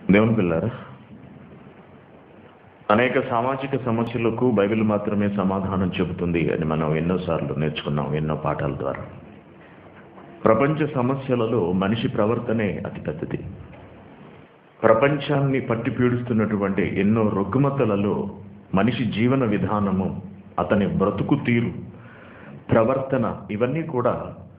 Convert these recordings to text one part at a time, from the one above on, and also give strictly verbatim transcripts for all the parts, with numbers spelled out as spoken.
దేవుని పిల్లారా, అనేక సామాజిక సమస్యలకు బైబిల్ మాత్రమే సమాధానం చెబుతుంది అని మనం ఎన్నోసార్లు నేర్చుకున్నాం ఎన్నో పాఠాల ద్వారా. ప్రపంచ సమస్యలలో మనిషి ప్రవర్తనే అతి పెద్దది. ప్రపంచాన్ని పట్టి పీడుస్తున్నటువంటి ఎన్నో రుగ్మతలలో మనిషి జీవన విధానము, అతని బ్రతుకు తీరు, ప్రవర్తన ఇవన్నీ కూడా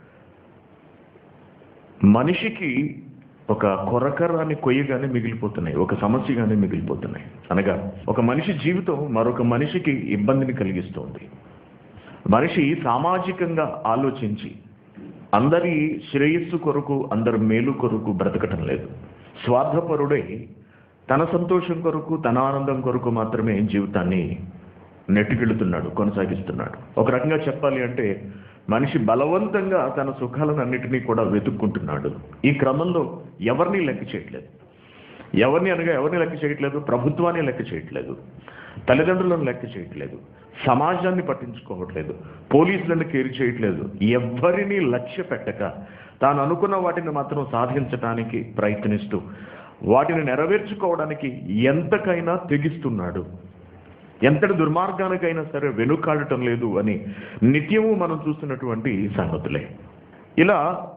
మనిషికి ఒక కొరకరాని కొయ్యగానే మిగిలిపోతున్నాయి, ఒక సమస్యగానే మిగిలిపోతున్నాయి. అనగా ఒక మనిషి జీవితం మరొక మనిషికి ఇబ్బందిని కలిగిస్తోంది. మనిషి సామాజికంగా ఆలోచించి అందరి శ్రేయస్సు కొరకు, అందరి మేలు కొరకు బ్రతకటం లేదు. స్వార్థపరుడై తన సంతోషం కొరకు, తన ఆనందం కొరకు మాత్రమే జీవితాన్ని నెట్టుకెళ్తున్నాడు, కొనసాగిస్తున్నాడు. ఒక రకంగా చెప్పాలి అంటే మనిషి బలవంతంగా తన సుఖాలను అన్నిటినీ కూడా వెతుక్కుంటున్నాడు. ఈ క్రమంలో ఎవరిని లెక్క చేయట్లేదు. ఎవరిని అనగా ఎవరిని లెక్క చేయట్లేదు, ప్రభుత్వాన్ని లెక్క చేయట్లేదు, తల్లిదండ్రులను లెక్క చేయట్లేదు, సమాజాన్ని పట్టించుకోవట్లేదు, పోలీసులను కేర్ చేయట్లేదు. ఎవరిని లక్ష్య పెట్టక తాను అనుకున్న వాటిని మాత్రం సాధించడానికి ప్రయత్నిస్తూ వాటిని నెరవేర్చుకోవడానికి ఎంతకైనా తెగిస్తున్నాడు. ఎంతటి దుర్మార్గానికైనా సరే వెనుకాడటం లేదు అని నిత్యము మనం చూస్తున్నటువంటి సంగతులే. ఇలా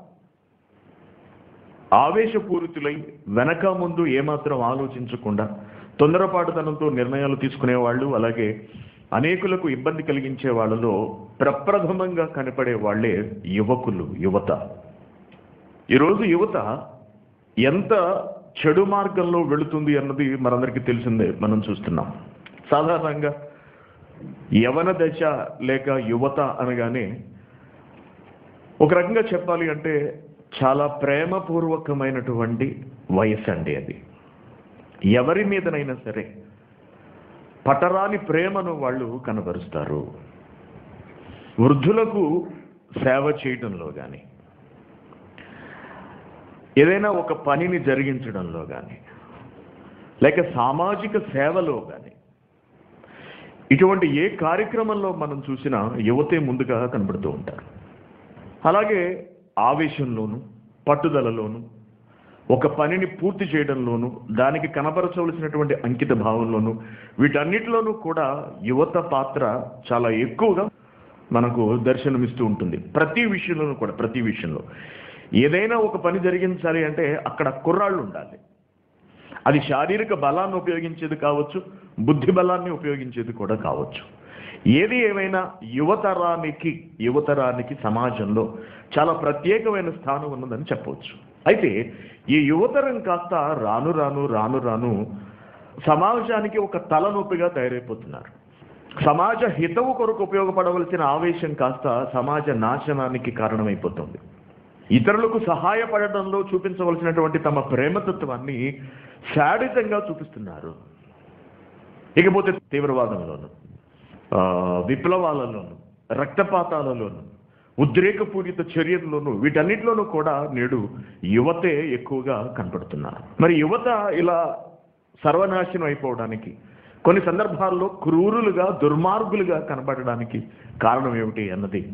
ఆవేశపూరితులై వెనక ముందు ఏమాత్రం ఆలోచించకుండా తొందరపాటుతనంతో నిర్ణయాలు తీసుకునేవాళ్ళు, అలాగే అనేకులకు ఇబ్బంది కలిగించే వాళ్ళలో ప్రప్రథమంగా కనపడే వాళ్లే యువకులు, యువత. ఈరోజు యువత ఎంత చెడు మార్గంలో వెళుతుంది అన్నది మనందరికీ తెలిసిందే, మనం చూస్తున్నాం. సాధారణంగా యవన దశ లేక యువత అనగానే ఒక రకంగా చెప్పాలి అంటే చాలా ప్రేమపూర్వకమైనటువంటి వయసు అండి అది. ఎవరి మీదనైనా సరే పటరాని ప్రేమను వాళ్ళు కనబరుస్తారు. వృద్ధులకు సేవ చేయడంలో కానీ, ఏదైనా ఒక పనిని జరిగించడంలో కానీ, లేక సామాజిక సేవలో కానీ, ఇటువంటి ఏ కార్యక్రమంలో మనం చూసినా యువతే ముందుగా కనబడుతూ ఉంటారు. అలాగే ఆవేశంలోను, పట్టుదలలోను, ఒక పనిని పూర్తి చేయడంలోను, దానికి కనబరచవలసినటువంటి అంకిత భావంలోను, వీటన్నిటిలోనూ కూడా యువత పాత్ర చాలా ఎక్కువగా మనకు దర్శనమిస్తూ ఉంటుంది. ప్రతి విషయంలోనూ కూడా, ప్రతి విషయంలో ఏదైనా ఒక పని జరిగించాలి అంటే అక్కడ కుర్రాళ్ళు ఉండాలి. అది శారీరక బలాన్ని ఉపయోగించేది కావచ్చు, బుద్ధి బలాన్ని ఉపయోగించేది కూడా కావచ్చు. ఏది ఏమైనా యువతరానికి యువతరానికి సమాజంలో చాలా ప్రత్యేకమైన స్థానం ఉన్నదని చెప్పవచ్చు. అయితే ఈ యువతరం కాస్త రాను రాను రాను రాను సమాజానికి ఒక తలనొప్పిగా తయారైపోతున్నారు. సమాజ హితవు కొరకు ఉపయోగపడవలసిన ఆవేశం కాస్త సమాజ నాశనానికి కారణమైపోతుంది. ఇతరులకు సహాయపడడంలో చూపించవలసినటువంటి తమ ప్రేమతత్వాన్ని శాడితంగా చూపిస్తున్నారు. ఇకపోతే తీవ్రవాదంలోను, విప్లవాలలోను, రక్తపాతాలలోను, ఉద్రేకపూరిత చర్యల్లోనూ, వీటన్నిటిలోనూ కూడా నేడు యువతే ఎక్కువగా కనపడుతున్నారు. మరి యువత ఇలా సర్వనాశనం అయిపోవడానికి, కొన్ని సందర్భాల్లో క్రూరులుగా, దుర్మార్గులుగా కనబడడానికి కారణం ఏమిటి అన్నది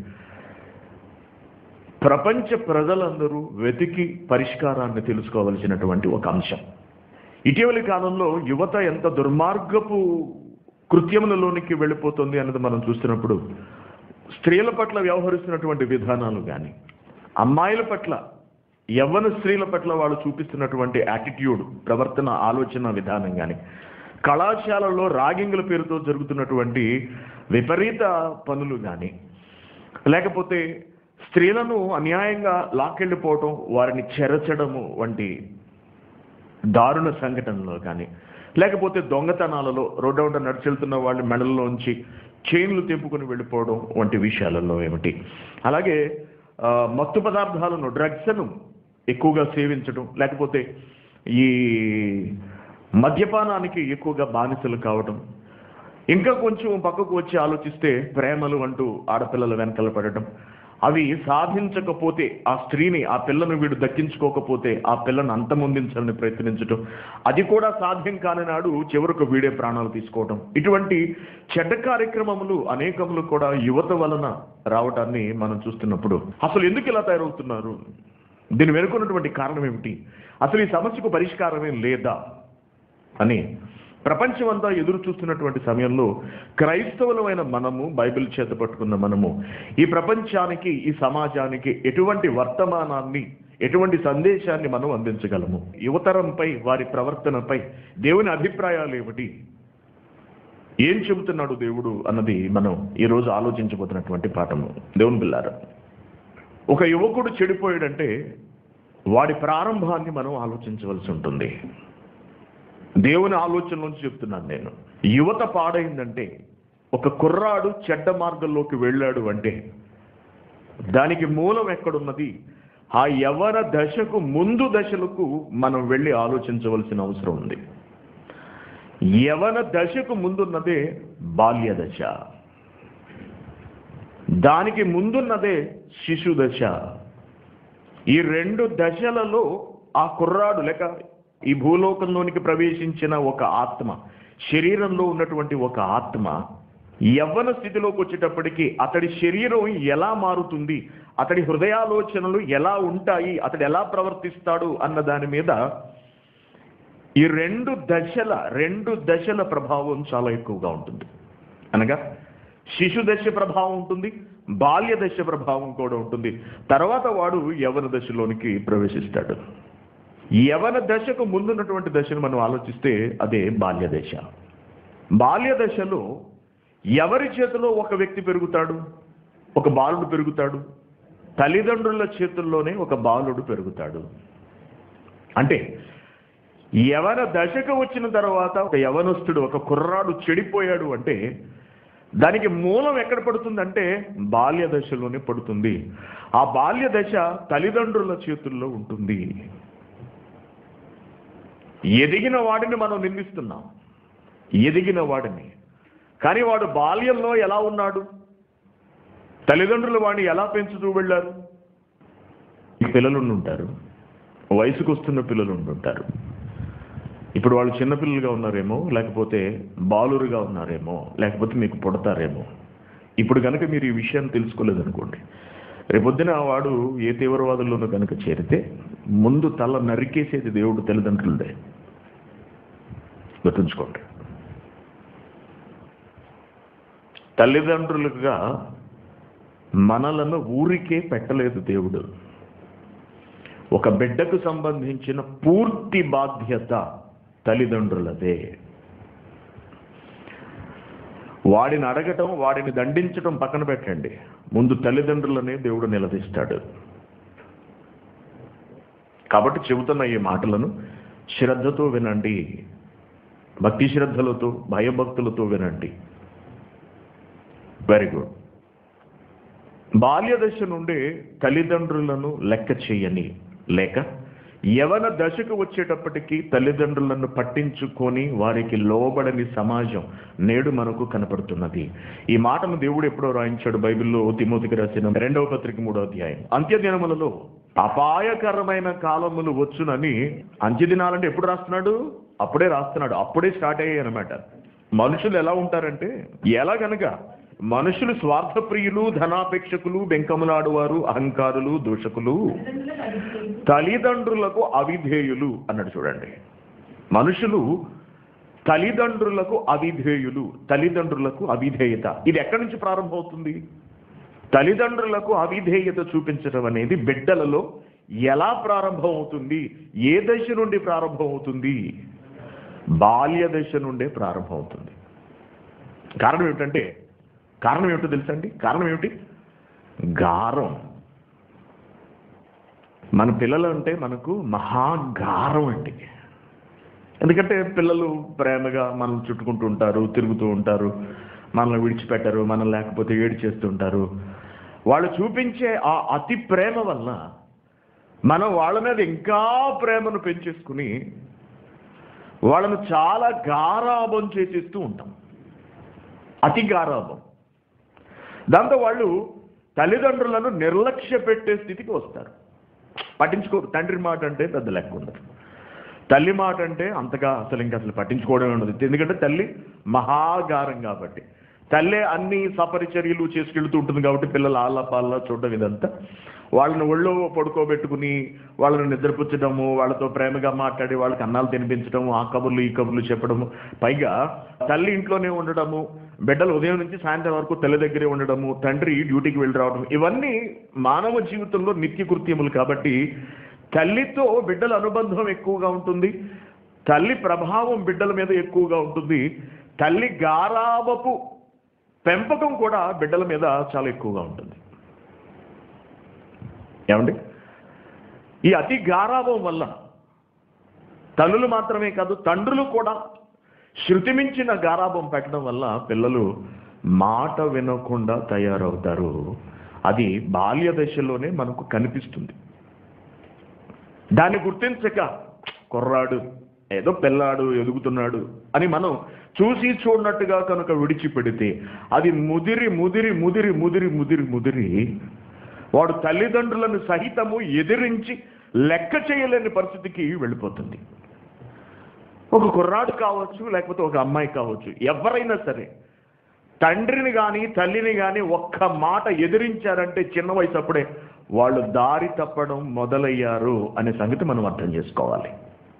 ప్రపంచ ప్రజలందరూ వెతికి పరిష్కారాన్ని తెలుసుకోవలసినటువంటి ఒక అంశం. ఇటీవలి కాలంలో యువత ఎంత దుర్మార్గపు కృత్యములలోనికి వెళ్ళిపోతుంది అన్నది మనం చూస్తున్నప్పుడు, స్త్రీల పట్ల వ్యవహరిస్తున్నటువంటి విధానాలు కానీ, అమ్మాయిల పట్ల, యవ్వన స్త్రీల పట్ల వాళ్ళు చూపిస్తున్నటువంటి యాటిట్యూడ్, ప్రవర్తన, ఆలోచన విధానం కానీ, కళాశాలలో ర్యాగింగ్ల పేరుతో జరుగుతున్నటువంటి విపరీత పనులు కానీ, లేకపోతే స్త్రీలను అన్యాయంగా లాక్కెళ్ళిపోవటం, వారిని చెరచడము వంటి దారుణ సంఘటనలో కానీ, లేకపోతే దొంగతనాలలో రోడ్డు వెంట నడిచెళ్తున్న వాళ్ళ మెడల్లోంచి చైన్లు తెంపుకొని వెళ్ళిపోవడం వంటి విషయాలలో ఏమిటి, అలాగే మత్తు పదార్థాలను, డ్రగ్స్ను ఎక్కువగా సేవించడం, లేకపోతే ఈ మద్యపానానికి ఎక్కువగా బానిసలు కావడం, ఇంకా కొంచెం పక్కకు వచ్చి ఆలోచిస్తే ప్రేమలు అంటూ ఆడపిల్లల వెనకల పడటం, అవి సాధించకపోతే ఆ స్త్రీని, ఆ పిల్లను వీడు దక్కించుకోకపోతే ఆ పిల్లను అంతమొందించాలని ప్రయత్నించడం, అది కూడా సాధ్యం కాని నాడు చివరకు వీడే ప్రాణాలు తీసుకోవడం, ఇటువంటి చెడ్డ కార్యక్రమములు అనేకములు కూడా యువత వలన రావటాన్ని మనం చూస్తున్నప్పుడు అసలు ఎందుకు ఇలా తయారవుతున్నారు, దీని వెనుకున్నటువంటి కారణం ఏమిటి, అసలు ఈ సమస్యకు పరిష్కారమే లేదా అని ప్రపంచమంతా ఎదురు చూస్తున్నటువంటి సమయంలో క్రైస్తవులమైన మనము, బైబిల్ చేత పట్టుకున్న మనము ఈ ప్రపంచానికి, ఈ సమాజానికి ఎటువంటి వర్తమానాన్ని, ఎటువంటి సందేశాన్ని మనం అందించగలము? యువతరంపై, వారి ప్రవర్తనపై దేవుని అభిప్రాయాలు ఏమిటి, ఏం చెబుతున్నాడు దేవుడు అన్నది మనం ఈరోజు ఆలోచించబోతున్నటువంటి పాఠము. దేవుని బిల్లారా, ఒక యువకుడు చెడిపోయాడంటే వాడి ప్రారంభాన్ని మనం ఆలోచించవలసి ఉంటుంది. దేవుని ఆలోచన నుంచి చెప్తున్నాను నేను. యువత పాడైందంటే, ఒక కుర్రాడు చెడ్డ మార్గంలోకి వెళ్ళాడు అంటే దానికి మూలం ఎక్కడున్నది? ఆ యవ్వన దశకు ముందు దశలకు మనం వెళ్ళి ఆలోచించవలసిన అవసరం ఉంది. యవ్వన దశకు ముందున్నదే బాల్య దశ, దానికి ముందున్నదే శిశు దశ. ఈ రెండు దశలలో ఆ కుర్రాడు లేక ఈ భూలోకంలోనికి ప్రవేశించిన ఒక ఆత్మ, శరీరంలో ఉన్నటువంటి ఒక ఆత్మ యవ్వన స్థితిలోకి వచ్చేటప్పటికి అతడి శరీరం ఎలా మారుతుంది, అతడి హృదయాలోచనలు ఎలా ఉంటాయి, అతడు ఎలా ప్రవర్తిస్తాడు అన్న దాని మీద ఈ రెండు దశల రెండు దశల ప్రభావం చాలా ఎక్కువగా ఉంటుంది. అనగా శిశు దశ ప్రభావం ఉంటుంది, బాల్య దశ ప్రభావం కూడా ఉంటుంది. తర్వాత వాడు యవ్వన దశలోనికి ప్రవేశిస్తాడు. యవ్వన దశకు ముందున్నటువంటి దశను మనం ఆలోచిస్తే అదే బాల్య దశ. బాల్య దశలో ఎవరి చేతిలో ఒక వ్యక్తి పెరుగుతాడు? ఒక బాలుడు పెరుగుతాడు. తల్లిదండ్రుల చేతుల్లోనే ఒక బాలుడు పెరుగుతాడు. అంటే యవ్వన దశకు వచ్చిన తర్వాత ఒక యవనస్తుడు, ఒక కుర్రాడు చెడిపోయాడు అంటే దానికి మూలం ఎక్కడ పడుతుందంటే బాల్య దశలోనే పడుతుంది. ఆ బాల్య దశ తల్లిదండ్రుల చేతుల్లో ఉంటుంది. ఎదిగిన వాడిని మనం నిందిస్తున్నాం, ఎదిగిన వాడిని. కానీ వాడు బాల్యంలో ఎలా ఉన్నాడు? తల్లిదండ్రులు వాడిని ఎలా పెంచుతూ వెళ్ళారు? పిల్లలు ఉంటారు, వయసుకు వస్తున్న పిల్లలు ఉంటుంటారు. ఇప్పుడు వాళ్ళు చిన్నపిల్లలుగా ఉన్నారేమో, లేకపోతే బాలురుగా ఉన్నారేమో, లేకపోతే మీకు పుడతారేమో. ఇప్పుడు కనుక మీరు ఈ విషయాన్ని తెలుసుకోలేదనుకోండి, రేపొద్దున వాడు ఏ తీవ్రవాదుల్లోనూ కనుక చేరితే ముందు తల నరికేసేది దేవుడు తల్లిదండ్రులదే. గుర్తుంచుకోండి. తల్లిదండ్రులుగా మనలను ఊరికే పెట్టలేదు దేవుడు. ఒక బిడ్డకు సంబంధించిన పూర్తి బాధ్యత తల్లిదండ్రులదే. వాడిని అడగటం, వాడిని దండించటం పక్కన పెట్టండి, ముందు తల్లిదండ్రులనే దేవుడు నిలదీస్తాడు. కాబట్టి చెబుతున్న ఈ మాటలను శ్రద్ధతో వినండి, భక్తి శ్రద్ధలతో, భయభక్తులతో వినండి. Very good. బాల్య దశ నుండి తల్లిదండ్రులను లెక్క చేయని, లేక యవన దశకు వచ్చేటప్పటికి తల్లిదండ్రులను పట్టించుకొని వారికి లోబడని సమాజం నేడు మనకు కనపడుతున్నది. ఈ మాటను దేవుడు ఎప్పుడో రాయించాడు బైబిల్లో. తిమోతికి రాసిన రెండవ పత్రిక మూడో అధ్యాయం. అంత్యదినములలో అపాయకరమైన కాలములు వచ్చునని. అంత్యదినాలంటే ఎప్పుడు రాస్తున్నాడు? అప్పుడే రాస్తున్నాడు, అప్పుడే స్టార్ట్ అయ్యాయి అనమాట. మనుషులు ఎలా ఉంటారంటే, ఎలా గనక మనుషులు స్వార్థప్రియులు, ధనాపేక్షకులు, బెంకములాడువారు, అహంకారులు, దూషకులు, తల్లిదండ్రులకు అవిధేయులు అన్నాడు. చూడండి, మనుషులు తల్లిదండ్రులకు అవిధేయులు, తల్లిదండ్రులకు అవిధేయత. ఇది ఎక్కడి నుంచి ప్రారంభమవుతుంది? తల్లిదండ్రులకు అవిధేయత చూపించడం అనేది బిడ్డలలో ఎలా ప్రారంభం అవుతుంది? ఏ దశ నుండి ప్రారంభం అవుతుంది? బాల్య దశ నుండే ప్రారంభం అవుతుంది. కారణం ఏమిటంటే, కారణం ఏమిటో తెలుసా అండి? కారణం ఏమిటి? గారం. మన పిల్లలు అంటే మనకు మహాగారం అండి. ఎందుకంటే పిల్లలు ప్రేమగా మనల్ని చుట్టుకుంటూ ఉంటారు, తిరుగుతూ ఉంటారు, మనల్ని విడిచిపెట్టరు, మనం లేకపోతే ఏడు చేస్తూ ఉంటారు. వాళ్ళు చూపించే ఆ అతి ప్రేమ వల్ల మనం వాళ్ళ మీద ఇంకా ప్రేమను పెంచేసుకుని వాళ్ళను చాలా గారాబం చేసేస్తూ ఉంటాం, అతి గారాబం. దాంతో వాళ్ళు తల్లిదండ్రులను నిర్లక్ష్య పెట్టే స్థితికి వస్తారు. పట్టించుకోరు. తండ్రి మాట అంటే పెద్ద లెక్క ఉండదు, తల్లి మాట అంటే అంతగా అసలు ఇంకా అసలు పట్టించుకోవడమే ఉండదు. ఎందుకంటే తల్లి మహాగారం కాబట్టి. తల్లే అన్ని సపరిచర్యలు చేసుకెళ్తూ ఉంటుంది కాబట్టి పిల్లలు ఆళ్ళ పాళ్ళ చూడడం ఇదంతా. వాళ్ళని ఒళ్ళో పడుకోబెట్టుకుని వాళ్ళని నిద్రపుచ్చడము, వాళ్ళతో ప్రేమగా మాట్లాడి వాళ్ళకి అన్నాలు తినిపించడము, ఆ కబుర్లు ఈ కబుర్లు చెప్పడము, పైగా తల్లి ఇంట్లోనే ఉండడము, బిడ్డలు ఉదయం నుంచి సాయంత్రం వరకు తల్లి దగ్గరే ఉండడము, తండ్రి డ్యూటీకి వెళ్ళి రావడం, ఇవన్నీ మానవ జీవితంలో నిత్య కృత్యములు. కాబట్టి తల్లితో బిడ్డల అనుబంధం ఎక్కువగా ఉంటుంది, తల్లి ప్రభావం బిడ్డల మీద ఎక్కువగా ఉంటుంది, తల్లి గారాబపు పెంపకం కూడా బిడ్డల మీద చాలా ఎక్కువగా ఉంటుంది. ఏమండి, ఈ అతి గారాబం వల్ల తల్లులు మాత్రమే కాదు తండ్రులు కూడా శృతిమించిన గారాబం పెట్టడం వల్ల పిల్లలు మాట వినకుండా తయారవుతారు. అది బాల్య దశలోనే మనకు కనిపిస్తుంది. దాన్ని గుర్తించక కుర్రాడు ఏదో పిల్లాడు ఎదుగుతున్నాడు అని మనం చూసి చూడనట్టుగా కనుక విడిచిపెడితే అది ముదిరి ముదిరి ముదిరి ముదిరి ముదిరి ముదిరి వాడు తల్లిదండ్రులను సహితము ఎదిరించి లెక్క చేయలేని పరిస్థితికి వెళ్ళిపోతుంది. ఒక కుర్రాడు కావచ్చు, లేకపోతే ఒక అమ్మాయి కావచ్చు, ఎవరైనా సరే తండ్రిని కానీ తల్లిని కానీ ఒక్క మాట ఎదిరించారంటే చిన్న వయసు అప్పుడే వాళ్ళు దారి తప్పడం మొదలయ్యారు అనే సంగతి మనం అర్థం చేసుకోవాలి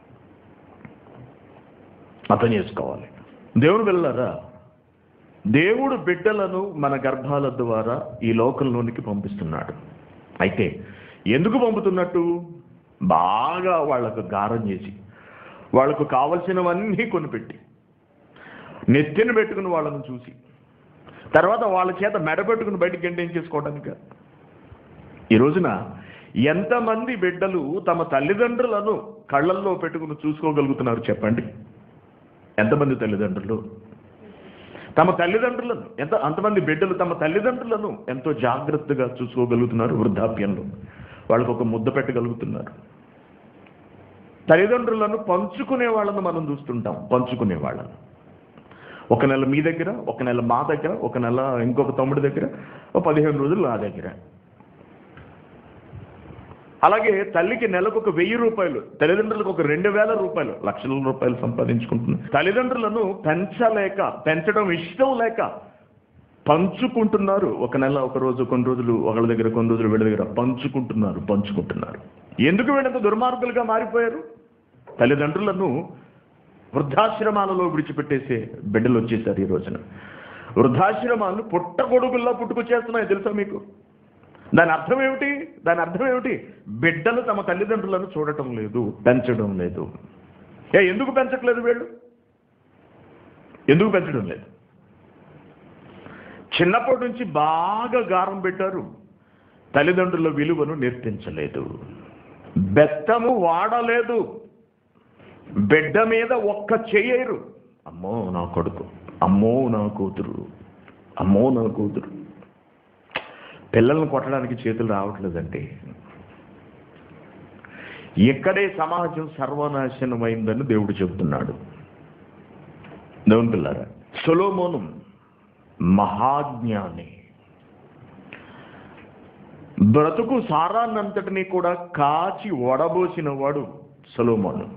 అర్థం చేసుకోవాలి దేవుడు వెళ్ళారా, దేవుడు బిడ్డలను మన గర్భాల ద్వారా ఈ లోకంలోనికి పంపిస్తున్నాడు. అయితే ఎందుకు పంపుతున్నట్టు? బాగా వాళ్లకు గారం చేసి వాళ్లకు కావలసినవన్నీ కొనిపెట్టి నెత్తిన పెట్టుకుని వాళ్ళను చూసి తర్వాత వాళ్ళ చేత మెడబెట్టుకుని బయటికి గంటేం చేసుకోవడానికి. ఈ రోజున ఎంతమంది బిడ్డలు తమ తల్లిదండ్రులను కళ్ళల్లో పెట్టుకుని చూసుకోగలుగుతున్నారు చెప్పండి? ఎంతమంది తల్లిదండ్రులు తమ తల్లిదండ్రులను ఎంత అంతమంది బిడ్డలు తమ తల్లిదండ్రులను ఎంతో జాగ్రత్తగా చూసుకోగలుగుతున్నారు? వృద్ధాప్యంలో వాళ్ళకు ఒక ముద్ద పెట్టగలుగుతున్నారు. తల్లిదండ్రులను పంచుకునే వాళ్ళను మనం చూస్తుంటాం. పంచుకునే వాళ్ళను ఒక నెల మీ దగ్గర, ఒక నెల మా దగ్గర, ఒక నెల ఇంకొక తమ్ముడి దగ్గర, ఒక పదిహేను రోజులు నా దగ్గర. అలాగే తల్లికి నెలకు ఒక వెయ్యి రూపాయలు, తల్లిదండ్రులకు ఒక రెండు వేల రూపాయలు, లక్షల రూపాయలు సంపాదించుకుంటున్నారు. తల్లిదండ్రులను పెంచలేక, పెంచడం ఇష్టం లేక పంచుకుంటున్నారు. ఒక నెల, ఒక రోజు, కొన్ని రోజులు ఒకళ్ళ దగ్గర, కొన్ని రోజులు వీళ్ళ దగ్గర పంచుకుంటున్నారు పంచుకుంటున్నారు ఎందుకు వీళ్ళంత దుర్మార్గులుగా మారిపోయారు? తల్లిదండ్రులను వృద్ధాశ్రమాలలో విడిచిపెట్టేసే బిడ్డలు వచ్చేసారు. ఈ రోజున వృద్ధాశ్రమాలు పుట్టగొడుగుల్లా పుట్టుకొచ్చేస్తున్నాయి తెలుసా మీకు? దాని అర్థం ఏమిటి? దాని అర్థం ఏమిటి? బిడ్డలు తమ తల్లిదండ్రులను చూడటం లేదు, పెంచడం లేదు. ఏ ఎందుకు పెంచట్లేదు వీళ్ళు? ఎందుకు పెంచడం లేదు? చిన్నప్పటి నుంచి బాగా గారం పెట్టారు, తల్లిదండ్రుల విలువను నేర్పించలేదు, బెత్తము వాడలేదు, బిడ్డ మీద ఒక్క చెయ్యరు. అమ్మో నా కొడుకు, అమ్మో నా కూతురు, అమ్మో నా కూతురు. పిల్లలను కొట్టడానికి చేతులు రావట్లేదండి. ఇక్కడే సమాజం సర్వనాశనమైందని దేవుడు చెబుతున్నాడు. దేవుని పిల్లారా, సొలొమోను మహాజ్ఞాని, బ్రతుకు సారాన్నంతటినీ కూడా కాచి వడబోసిన వాడు సొలొమోను.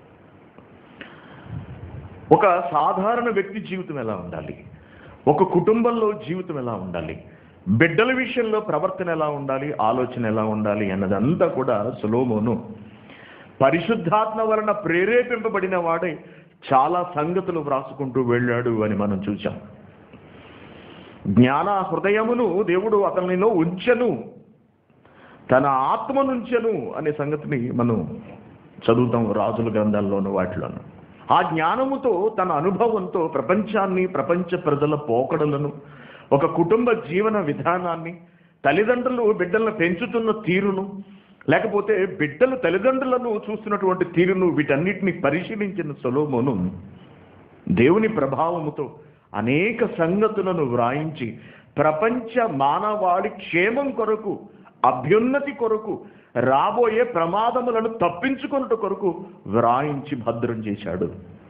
ఒక సాధారణ వ్యక్తి జీవితం ఎలా ఉండాలి, ఒక కుటుంబంలో జీవితం ఎలా ఉండాలి, బిడ్డల విషయంలో ప్రవర్తన ఎలా ఉండాలి, ఆలోచన ఎలా ఉండాలి అన్నదంతా కూడా సొలొమోను పరిశుద్ధాత్మ వలన ప్రేరేపింపబడిన వాడే చాలా సంగతులు వ్రాసుకుంటూ వెళ్ళాడు అని మనం చూసాం. జ్ఞాన హృదయమును దేవుడు అతనిలో ఉంచెను, తన ఆత్మనుంచెను అనే సంగతిని మనం చదువుతాం రాజుల గ్రంథాల్లోనూ వాటిలోనూ. ఆ జ్ఞానముతో, తన అనుభవంతో ప్రపంచాన్ని, ప్రపంచ ప్రజల పోకడలను, ఒక కుటుంబ జీవన విధానాన్ని, తల్లిదండ్రులు బిడ్డలను పెంచుతున్న తీరును, లేకపోతే బిడ్డలు తల్లిదండ్రులను చూస్తున్నటువంటి తీరును, వీటన్నిటిని పరిశీలించిన సొలొమోను దేవుని ప్రభావముతో అనేక సంగతులను వ్రాయించి ప్రపంచ మానవాళి క్షేమం కొరకు, అభ్యున్నతి కొరకు, రాబోయే ప్రమాదములను తప్పించుకొనుట కొరకు వ్రాయించి భద్రం చేశాడు.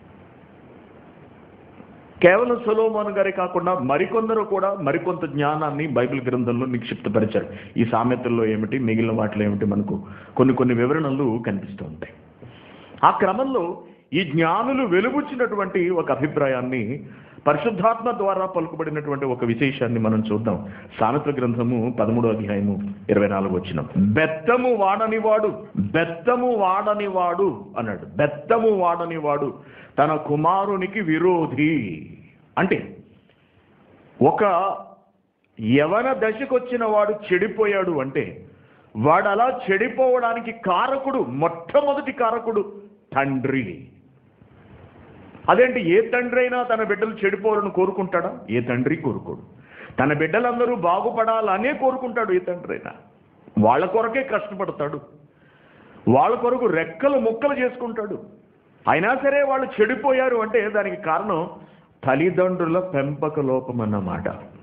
కేవలం సొలొమోను గారే కాకుండా మరికొందరు కూడా మరికొంత జ్ఞానాన్ని బైబిల్ గ్రంథంలో నిక్షిప్తపరిచారు. ఈ సామెతల్లో ఏమిటి, మిగిలిన వాటిలో ఏమిటి, మనకు కొన్ని కొన్ని వివరణలు కనిపిస్తూ ఉంటాయి. ఆ క్రమంలో ఈ జ్ఞానులు వెలుబుచ్చినటువంటి ఒక అభిప్రాయాన్ని పరిశుద్ధాత్మ ద్వారా పలుకుబడినటువంటి ఒక విశేషాన్ని మనం చూద్దాం. సామెతల గ్రంథము పదమూడో అధ్యాయము ఇరవై నాలుగు వచనం. బెత్తము వాడనివాడు బెత్తము వాడనివాడు అన్నాడు. బెత్తము వాడనివాడు తన కుమారునికి విరోధి. అంటే ఒక యవన దశకొచ్చిన వాడు చెడిపోయాడు అంటే వాడు అలా చెడిపోవడానికి కారకుడు, మొట్టమొదటి కారకుడు తండ్రి. అదేంటి, ఏ తండ్రి అయినా తన బిడ్డలు చెడిపోవాలని కోరుకుంటాడా? ఏ తండ్రి కోరుకోడు. తన బిడ్డలందరూ బాగుపడాలనే కోరుకుంటాడు ఏ తండ్రి అయినా. వాళ్ళ కొరకే కష్టపడతాడు, వాళ్ళ కొరకు రెక్కలు ముక్కలు చేసుకుంటాడు. అయినా సరే వాళ్ళు చెడిపోయారు అంటే దానికి కారణం తల్లిదండ్రుల పెంపక లోపం అన్నమాట.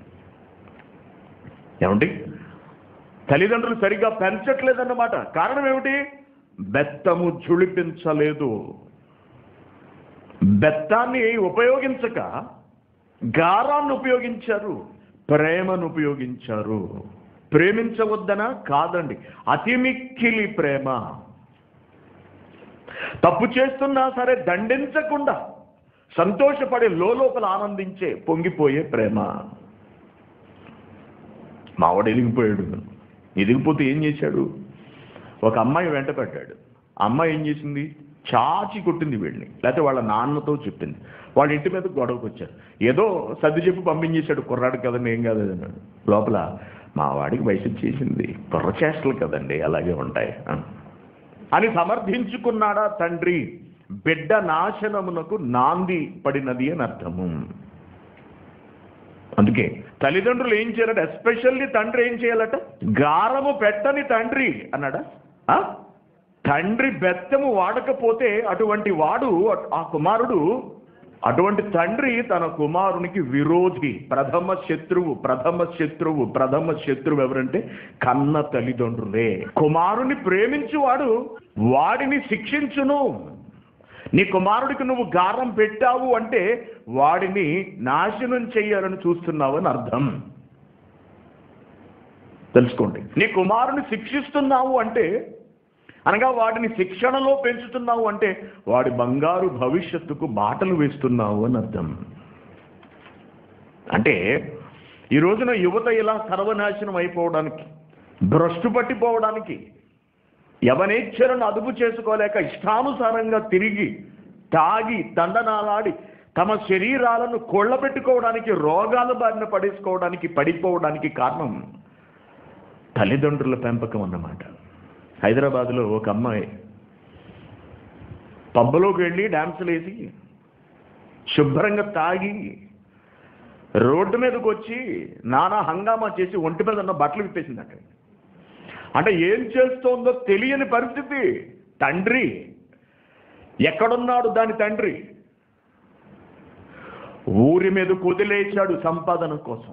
ఏమండి, తల్లిదండ్రులు సరిగ్గా పెంచట్లేదన్నమాట. కారణం ఏమిటి? బెత్తము ఝుళిపించలేదు. బెత్తాన్ని ఉపయోగించక గారాన్ని ఉపయోగించారు, ప్రేమను ఉపయోగించారు. ప్రేమించవద్దనా? కాదండి, అతి మిక్కిలి ప్రేమ. తప్పు చేస్తున్నా సరే దండించకుండా సంతోషపడే, లోపల ఆనందించే, పొంగిపోయే ప్రేమ. మావాడు ఎదిగిపోయాడు. ఎదిగిపోతే ఏం చేశాడు? ఒక అమ్మాయి వెంట పెట్టాడు. అమ్మాయి ఏం చేసింది? చాచి కొట్టింది వీడిని, లేకపోతే వాళ్ళ నాన్నతో చెప్పింది. వాళ్ళ ఇంటి మీద గొడవకు వచ్చారు. ఏదో సర్ది చెప్పి పంపించేశాడు. కుర్రాడు కదండి, ఏం కాదు అన్నాడు. లోపల మా వాడికి వయసు చేసింది, కుర్ర చేష్టలు కదండి, అలాగే ఉంటాయి అని సమర్థించుకున్నాడా తండ్రి? బిడ్డ నాశనమునకు నాంది పడినది అని అర్థము. అందుకే తల్లిదండ్రులు ఏం చేయాలట? ఎస్పెషల్లీ తండ్రి ఏం చేయాలట? గారము పెట్టని తండ్రి అన్నాడా? తండ్రి బెత్తము వాడకపోతే అటువంటి వాడు, ఆ కుమారుడు, అటువంటి తండ్రి తన కుమారునికి విరోధి, ప్రథమ శత్రువు. ప్రథమ శత్రువు ప్రథమ శత్రువు ఎవరంటే కన్న తల్లిదండ్రులే. కుమారుని ప్రేమించువాడు వాడిని శిక్షించును. నీ కుమారుడికి నువ్వు గారం పెట్టావు అంటే వాడిని నాశనం చెయ్యాలని చూస్తున్నావు అని అర్థం. తెలుసుకోండి. నీ కుమారుని శిక్షిస్తున్నావు అంటే, అనగా వాడిని శిక్షణలో పెంచుతున్నావు అంటే వాడి బంగారు భవిష్యత్తుకు బాటలు వేస్తున్నావు అని అర్థం. అంటే ఈ రోజున యువత ఇలా సర్వనాశనం అయిపోవడానికి, భ్రష్టు పట్టిపోవడానికి, యవనేచ్ఛలను అదుపు చేసుకోలేక ఇష్టానుసారంగా తిరిగి తాగి దండనాలాడి తమ శరీరాలను కొళ్ళబెట్టుకోవడానికి, రోగాల బారిన పడేసుకోవడానికి, పడిపోవడానికి కారణం తల్లిదండ్రుల పెంపకం అన్నమాట. హైదరాబాద్లో ఒక అమ్మాయి పబ్బలోకి వెళ్ళి డాన్సులు వేసి శుభ్రంగా తాగి రోడ్డు మీదకి వచ్చి నానా హంగామా చేసి ఒంటి మీద ఉన్న బట్టలు విప్పేసింది. అక్కడ అంటే ఏం చేస్తోందో తెలియని పరిస్థితి. తండ్రి ఎక్కడున్నాడు? దాని తండ్రి ఊరి మీదకు వదిలేశాడు సంపాదన కోసం.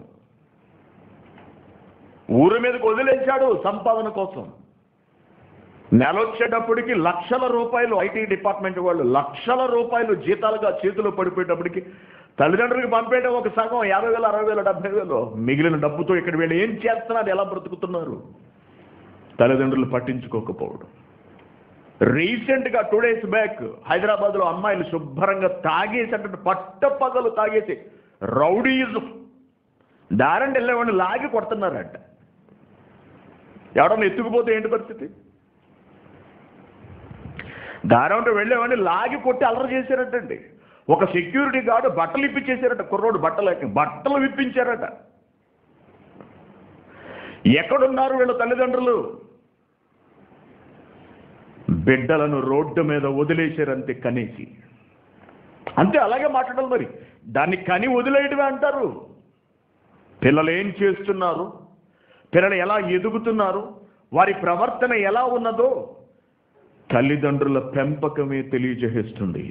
ఊరి మీదకు వదిలేశాడు సంపాదన కోసం. నెలొచ్చేటప్పటికి లక్షల రూపాయలు, ఐటీ డిపార్ట్మెంట్ వాళ్ళు లక్షల రూపాయలు జీతాలుగా చేతిలో పడిపోయేటప్పటికి తల్లిదండ్రులకి పంపేయడం ఒక సగం, యాభై వేలు అరవై వేలు డెబ్బై వేలు. మిగిలిన డబ్బుతో ఇక్కడ వీళ్ళు ఏం చేస్తున్నారు, ఎలా బ్రతుకుతున్నారు? తల్లిదండ్రులు పట్టించుకోకపోవడం. రీసెంట్గా టూ డేస్ బ్యాక్ హైదరాబాద్లో అమ్మాయిలు శుభ్రంగా తాగేసేటట్టు పట్టపగలు తాగేసి రౌడీజం, దారండి వెళ్ళేవాడిని లాగి కొడుతున్నారంట. ఎవడన్నా ఎత్తుకుపోతే ఏంటి పరిస్థితి? దారంటే వెళ్ళేవాడిని లాగి కొట్టి అల్లరి చేశారటండి. ఒక సెక్యూరిటీ గార్డు బట్టలు ఇప్పించేశారట. కుర్రోడు బట్టలు బట్టలు విప్పించారట. ఎక్కడున్నారు వీళ్ళ తల్లిదండ్రులు? బిడ్డలను రోడ్డు మీద వదిలేశారంతే, కనేసి. అంతే, అలాగే మాట్లాడాలి. మరి దాన్ని కని వదిలేయడమే అంటారు. పిల్లలు ఏం చేస్తున్నారు, పిల్లలు ఎలా ఎదుగుతున్నారు, వారి ప్రవర్తన ఎలా ఉన్నదో తల్లిదండ్రుల పెంపకమే తెలియజేస్తుంది.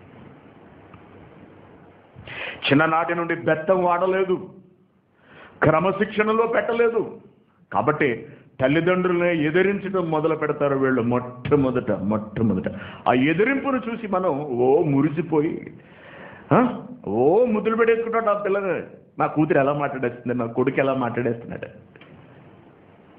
చిన్ననాటి నుండి బెత్తం వాడలేదు, క్రమశిక్షణలో పెట్టలేదు కాబట్టి తల్లిదండ్రులనే ఎదిరించడం మొదలు పెడతారు వీళ్ళు. మొట్టమొదట మొట్టమొదట ఆ ఎదిరింపును చూసి మనం ఓ మురిసిపోయి ఓ ముద్దులు పెట్టేసుకుంటాడు. ఆ పిల్లలు, నా కూతురు ఎలా మాట్లాడేస్తుంది, నా కొడుకు ఎలా మాట్లాడేస్తున్నాడు.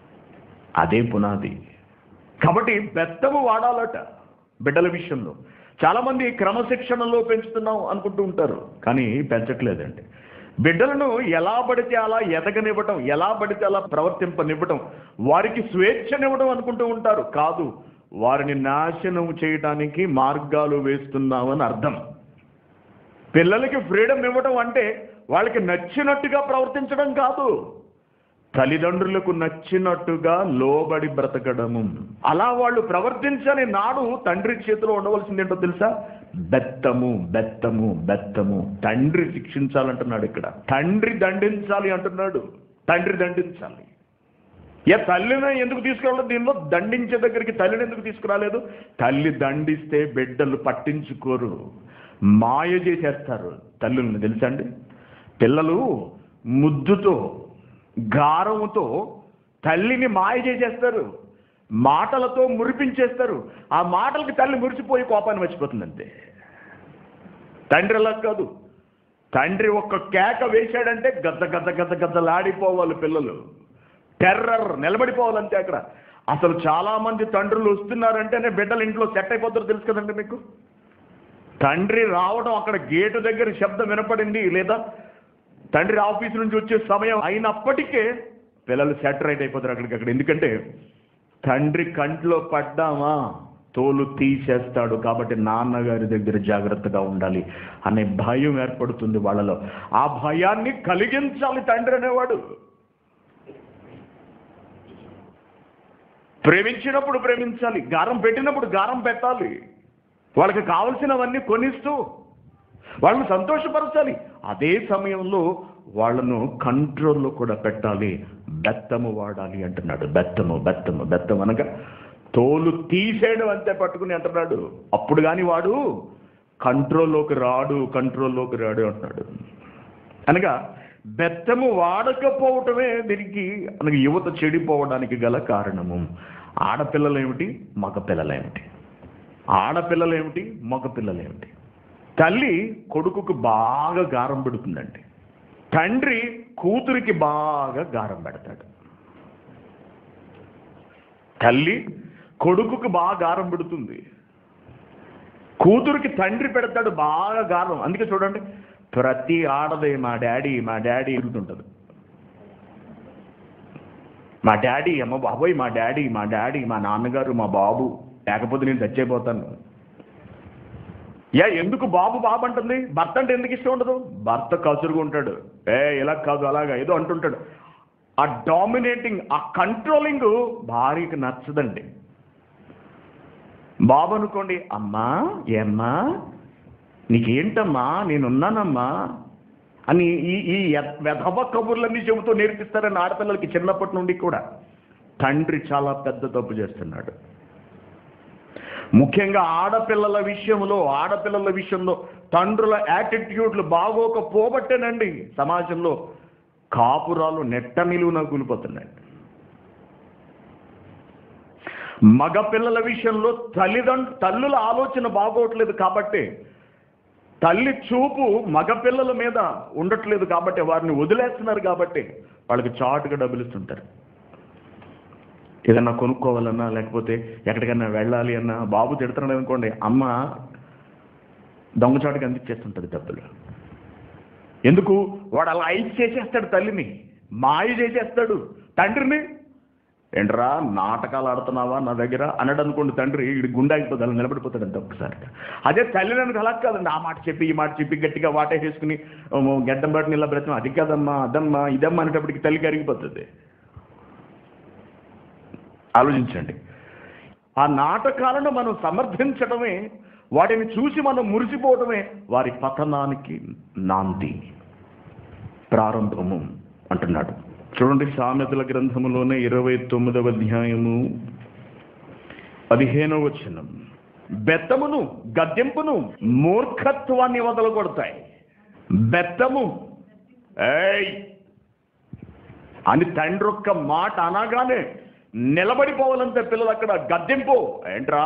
అదే పునాది. కాబట్టి బెత్తము వాడాలట బిడ్డల విషయంలో. చాలా మంది క్రమశిక్షణలో పెంచుతున్నాం అనుకుంటూ ఉంటారు, కానీ పెంచట్లేదండి. బిడ్డలను ఎలా పడితే అలా ఎదగనివ్వటం, ఎలా పడితే అలా ప్రవర్తింపనివ్వటం, వారికి స్వేచ్ఛనివ్వడం అనుకుంటూ ఉంటారు. కాదు, వారిని నాశనం చేయడానికి మార్గాలు వేస్తున్నామని అర్థం. పిల్లలకి ఫ్రీడమ్ ఇవ్వడం అంటే వాళ్ళకి నచ్చినట్టుగా ప్రవర్తించడం కాదు, తల్లిదండ్రులకు నచ్చినట్టుగా లోబడి బ్రతకడము. అలా వాళ్ళు ప్రవర్తించని నాడు తండ్రి చేతిలో ఉండవలసింది ఏంటో తెలుసా? బెత్తము, బెత్తము, బెత్తము. తండ్రి శిక్షించాలంటున్నాడు ఇక్కడ, తండ్రి దండించాలి అంటున్నాడు. తండ్రి దండించాలి. ఏ తల్లిని ఎందుకు తీసుకురాలేదు? దీనిలో దండించే దగ్గరికి తల్లిని ఎందుకు తీసుకురాలేదు? తల్లి దండిస్తే బిడ్డలు పట్టించుకోరు, మాయ చేసేస్తారు తల్లుల్ని. తెలుసా అండి? పిల్లలు ముద్దుతో గారముతో తల్లిని మాయ చేసేస్తారు, మాటలతో మురిపించేస్తారు. ఆ మాటలకి తల్లి మురిసిపోయి కోపాన్ని మర్చిపోతుంది అంతే. తండ్రి అలా కాదు. తండ్రి ఒక్క కేక వేశాడంటే గద్ద గద్ద గద్ద గద్దలాడిపోవాలి పిల్లలు, టెర్రర్ నిలబడిపోవాలంతే అక్కడ. అసలు చాలా మంది తండ్రులు వస్తున్నారంటేనే బిడ్డలు ఇంట్లో సెట్ అయిపోతారు. తెలుసు కదండి మీకు. తండ్రి రావడం, అక్కడ గేటు దగ్గర శబ్దం వినపడింది, లేదా తండ్రి ఆఫీసు నుంచి వచ్చే సమయం అయినప్పటికే పిల్లలు సెటరైట్ అయిపోతారు అక్కడికి అక్కడ. ఎందుకంటే తండ్రి కంట్లో పడ్డామా తోలు తీసేస్తాడు, కాబట్టి నాన్నగారి దగ్గర జాగ్రత్తగా ఉండాలి అనే భయం ఏర్పడుతుంది వాళ్ళలో. ఆ భయాన్ని కలిగించాలి తండ్రి అనేవాడు. ప్రేమించినప్పుడు ప్రేమించాలి, గారం పెట్టినప్పుడు గారం పెట్టాలి, వాళ్ళకి కావలసినవన్నీ కొనిస్తూ వాళ్ళను సంతోషపరచాలి. అదే సమయంలో వాళ్ళను కంట్రోల్లో కూడా పెట్టాలి. బెత్తము వాడాలి అంటున్నాడు. బెత్తము, బెత్తము, బెత్తము అనగా తోలు తీసేయడం అంతే పట్టుకుని అంటున్నాడు. అప్పుడు కానీ వాడు కంట్రోల్లోకి రాడు, కంట్రోల్లోకి రాడు అంటున్నాడు. అనగా బెత్తము వాడకపోవటమే దీనికి అనగా యువత చెడిపోవడానికి గల కారణము. ఆడపిల్లలేమిటి, మగపిల్లలేమిటి, ఆడపిల్లలేమిటి, మగపిల్లలేమిటి. తల్లి కొడుకుకు బాగా గారం పెడుతుందండి, తండ్రి కూతురికి బాగా గారం పెడతాడు. తల్లి కొడుకుకు బాగా గారం పెడుతుంది, కూతురికి తండ్రి పెడతాడు బాగా గారం. అందుకే చూడండి, ప్రతి ఆడదే మా డాడీ మా డాడీ ఎదుగుతుంటుంది. మా డాడీ, అమ్మ బాబోయ్ మా డాడీ మా డాడీ మా నాన్నగారు మా బాబు, లేకపోతే నేను చచ్చిపోతాను. ఏ ఎందుకు బాబు బాబు అంటుంది? భర్త అంటే ఎందుకు ఇష్టం ఉండదు? భర్త కసురుగా ఉంటాడు, ఏ ఇలా కాదు అలాగా ఏదో అంటుంటాడు. ఆ డామినేటింగ్, ఆ కంట్రోలింగ్ భార్యకి నచ్చదండి. బాబు అనుకోండి, అమ్మా ఏమ్మా నీకేంటమ్మా నేనున్నానమ్మా అని ఈ ఈ వెధవ కబుర్లన్నీ చెబుతూ నేర్పిస్తారని ఆడపిల్లలకి చిన్నప్పటి నుండి కూడా. తండ్రి చాలా పెద్ద తప్పు చేస్తున్నాడు. ముఖ్యంగా ఆడపిల్లల విషయంలో ఆడపిల్లల విషయంలో తండ్రుల యాటిట్యూడ్లు బాగోకపోబట్టేనండి సమాజంలో కాపురాలు నెట్ట నిలువున కూలిపోతున్నాయి. మగపిల్లల విషయంలో తల్లిదండ్రు తల్లుల ఆలోచన బాగోట్లేదు కాబట్టి, తల్లి చూపు మగపిల్లల మీద ఉండట్లేదు కాబట్టి, వారిని వదిలేస్తున్నారు కాబట్టి వాళ్ళకి చాటుగా డబ్బులు ఇస్తుంటారు. ఏదన్నా కొనుక్కోవాలన్నా లేకపోతే ఎక్కడికైనా వెళ్ళాలి అన్నా బాబు తిడుతున్నాడు అనుకోండి, అమ్మ దొంగచాటుగా అందించేస్తుంటుంది డబ్బులు. ఎందుకు? వాడు అలా ఐస్ చేసేస్తాడు, తల్లిని మాయ చేసేస్తాడు. తండ్రిని ఏంట్రా నాటకాలు ఆడుతున్నావా నా దగ్గర అన్నాడు అనుకోండి, తండ్రి ఇది గుండాగిపోతుంది, అలా నిలబడిపోతాడంట ఒక్కసారి. అదే తల్లిని అలా కాదండి, ఆ మాట చెప్పి ఈ మాట చెప్పి గట్టిగా వాటేసేసుకుని గడ్డం బట్టి ఇలా బ్రతం, అది కాదమ్మా అదమ్మా ఇదమ్మా అనేటప్పటికి తల్లి కరిగిపోతుంది. ఆలోచించండి. ఆ నాటకాలను మనం సమర్థించడమే, వాటిని చూసి మనం మురిసిపోవడమే వారి పతనానికి నాంది, ప్రారంభము అంటున్నాడు. చూడండి, సామెతల గ్రంథములోనే ఇరవై తొమ్మిదవ అధ్యాయము పదిహేనవ వచనం. బెత్తమును గద్దెంపును మూర్ఖత్వాన్ని వదలగొడతాయి. బెత్తము ఏయ్ అని తండ్రి ఒక్క మాట అనగానే నిలబడిపోవాలంటే పిల్లలు అక్కడ. గద్దెంపు ఏంట్రా,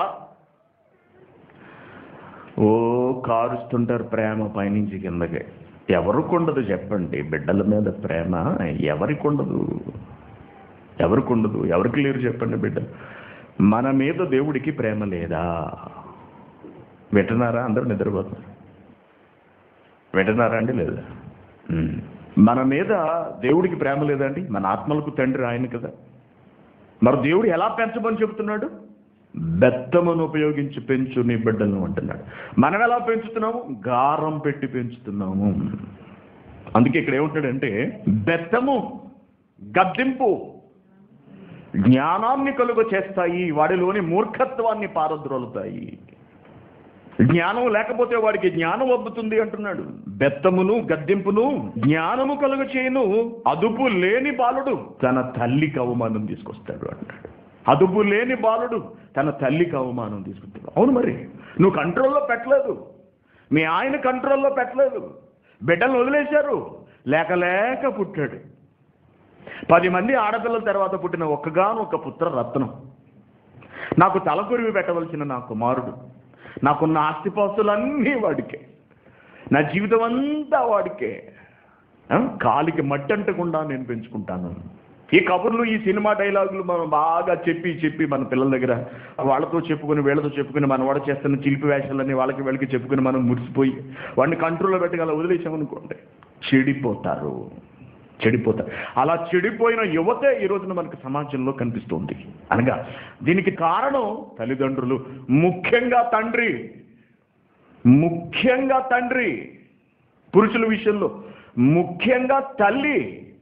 ఓ కారుస్తుంటారు ప్రేమ పైనుంచి కిందకి. ఎవరికి ఉండదు చెప్పండి బిడ్డల మీద ప్రేమ? ఎవరికి ఉండదు? ఎవరికి ఉండదు? ఎవరికి లేరు చెప్పండి బిడ్డలు? మన మీద దేవుడికి ప్రేమ లేదా? వింటున్నారా? అందరూ నిద్రపోతున్నారు. వింటున్నారా అండి? లేదా? మన మీద దేవుడికి ప్రేమ లేదండి? మన ఆత్మలకు తండ్రి ఆయన కదా. మరి దేవుడు ఎలా పెంచమని చెబుతున్నాడు? బెత్తమును ఉపయోగించి పెంచు నీ బిడ్డలను అంటున్నాడు. మనం ఎలా పెంచుతున్నాము? గారం పెట్టి పెంచుతున్నాము. అందుకే ఇక్కడ ఏమంటాడంటే, బెత్తము గద్దింపు జ్ఞానాన్ని కలుగ చేస్తాయి, వాడిలోని మూర్ఖత్వాన్ని పారద్రోలుతాయి. జ్ఞానం లేకపోతే వాడికి జ్ఞానం వద్దుతుంది అంటున్నాడు. బెత్తమును గద్దింపును జ్ఞానము కలుగ చేయను, అదుపు లేని బాలుడు తన తల్లికి అవమానం తీసుకొస్తాడు అంటాడు. అదుపు లేని బాలుడు తన తల్లికి అవమానం తీసుకొస్తాడు. అవును, మరి నువ్వు కంట్రోల్లో పెట్టలేదు, మీ ఆయన కంట్రోల్లో పెట్టలేదు, బిడ్డలను వదిలేశారు, లేక లేక పుట్టాడు. పది మంది ఆడపిల్లల తర్వాత పుట్టిన ఒక్కగాను ఒక పుత్ర రత్నం. నాకు తలకొరివి పెట్టవలసిన నా కుమారుడు, నాకున్న ఆస్తిపాస్తులన్నీ వాడికే, నా జీవితం అంతా వాడికే, కాలికి మట్టి అంటకుండా నేను పెంచుకుంటాను. ఈ కబుర్లు, ఈ సినిమా డైలాగులు మనం బాగా చెప్పి చెప్పి మన పిల్లల దగ్గర వాళ్ళతో చెప్పుకుని వీళ్ళతో చెప్పుకుని మన వాడు చేస్తున్న చిలిపి వేషాలన్నీ వాళ్ళకి వీళ్ళకి చెప్పుకుని మనం మురిసిపోయి వాడిని కంట్రోల్లో పెట్టగల వదిలేసామనుకోండి, చెడిపోతారు చెడిపోతారు అలా చెడిపోయిన యువతే ఈ రోజున మనకు సమాజంలో కనిపిస్తుంది. అనగా దీనికి కారణం తల్లిదండ్రులు, ముఖ్యంగా తండ్రి. ముఖ్యంగా తండ్రి పురుషుల విషయంలో, ముఖ్యంగా తల్లి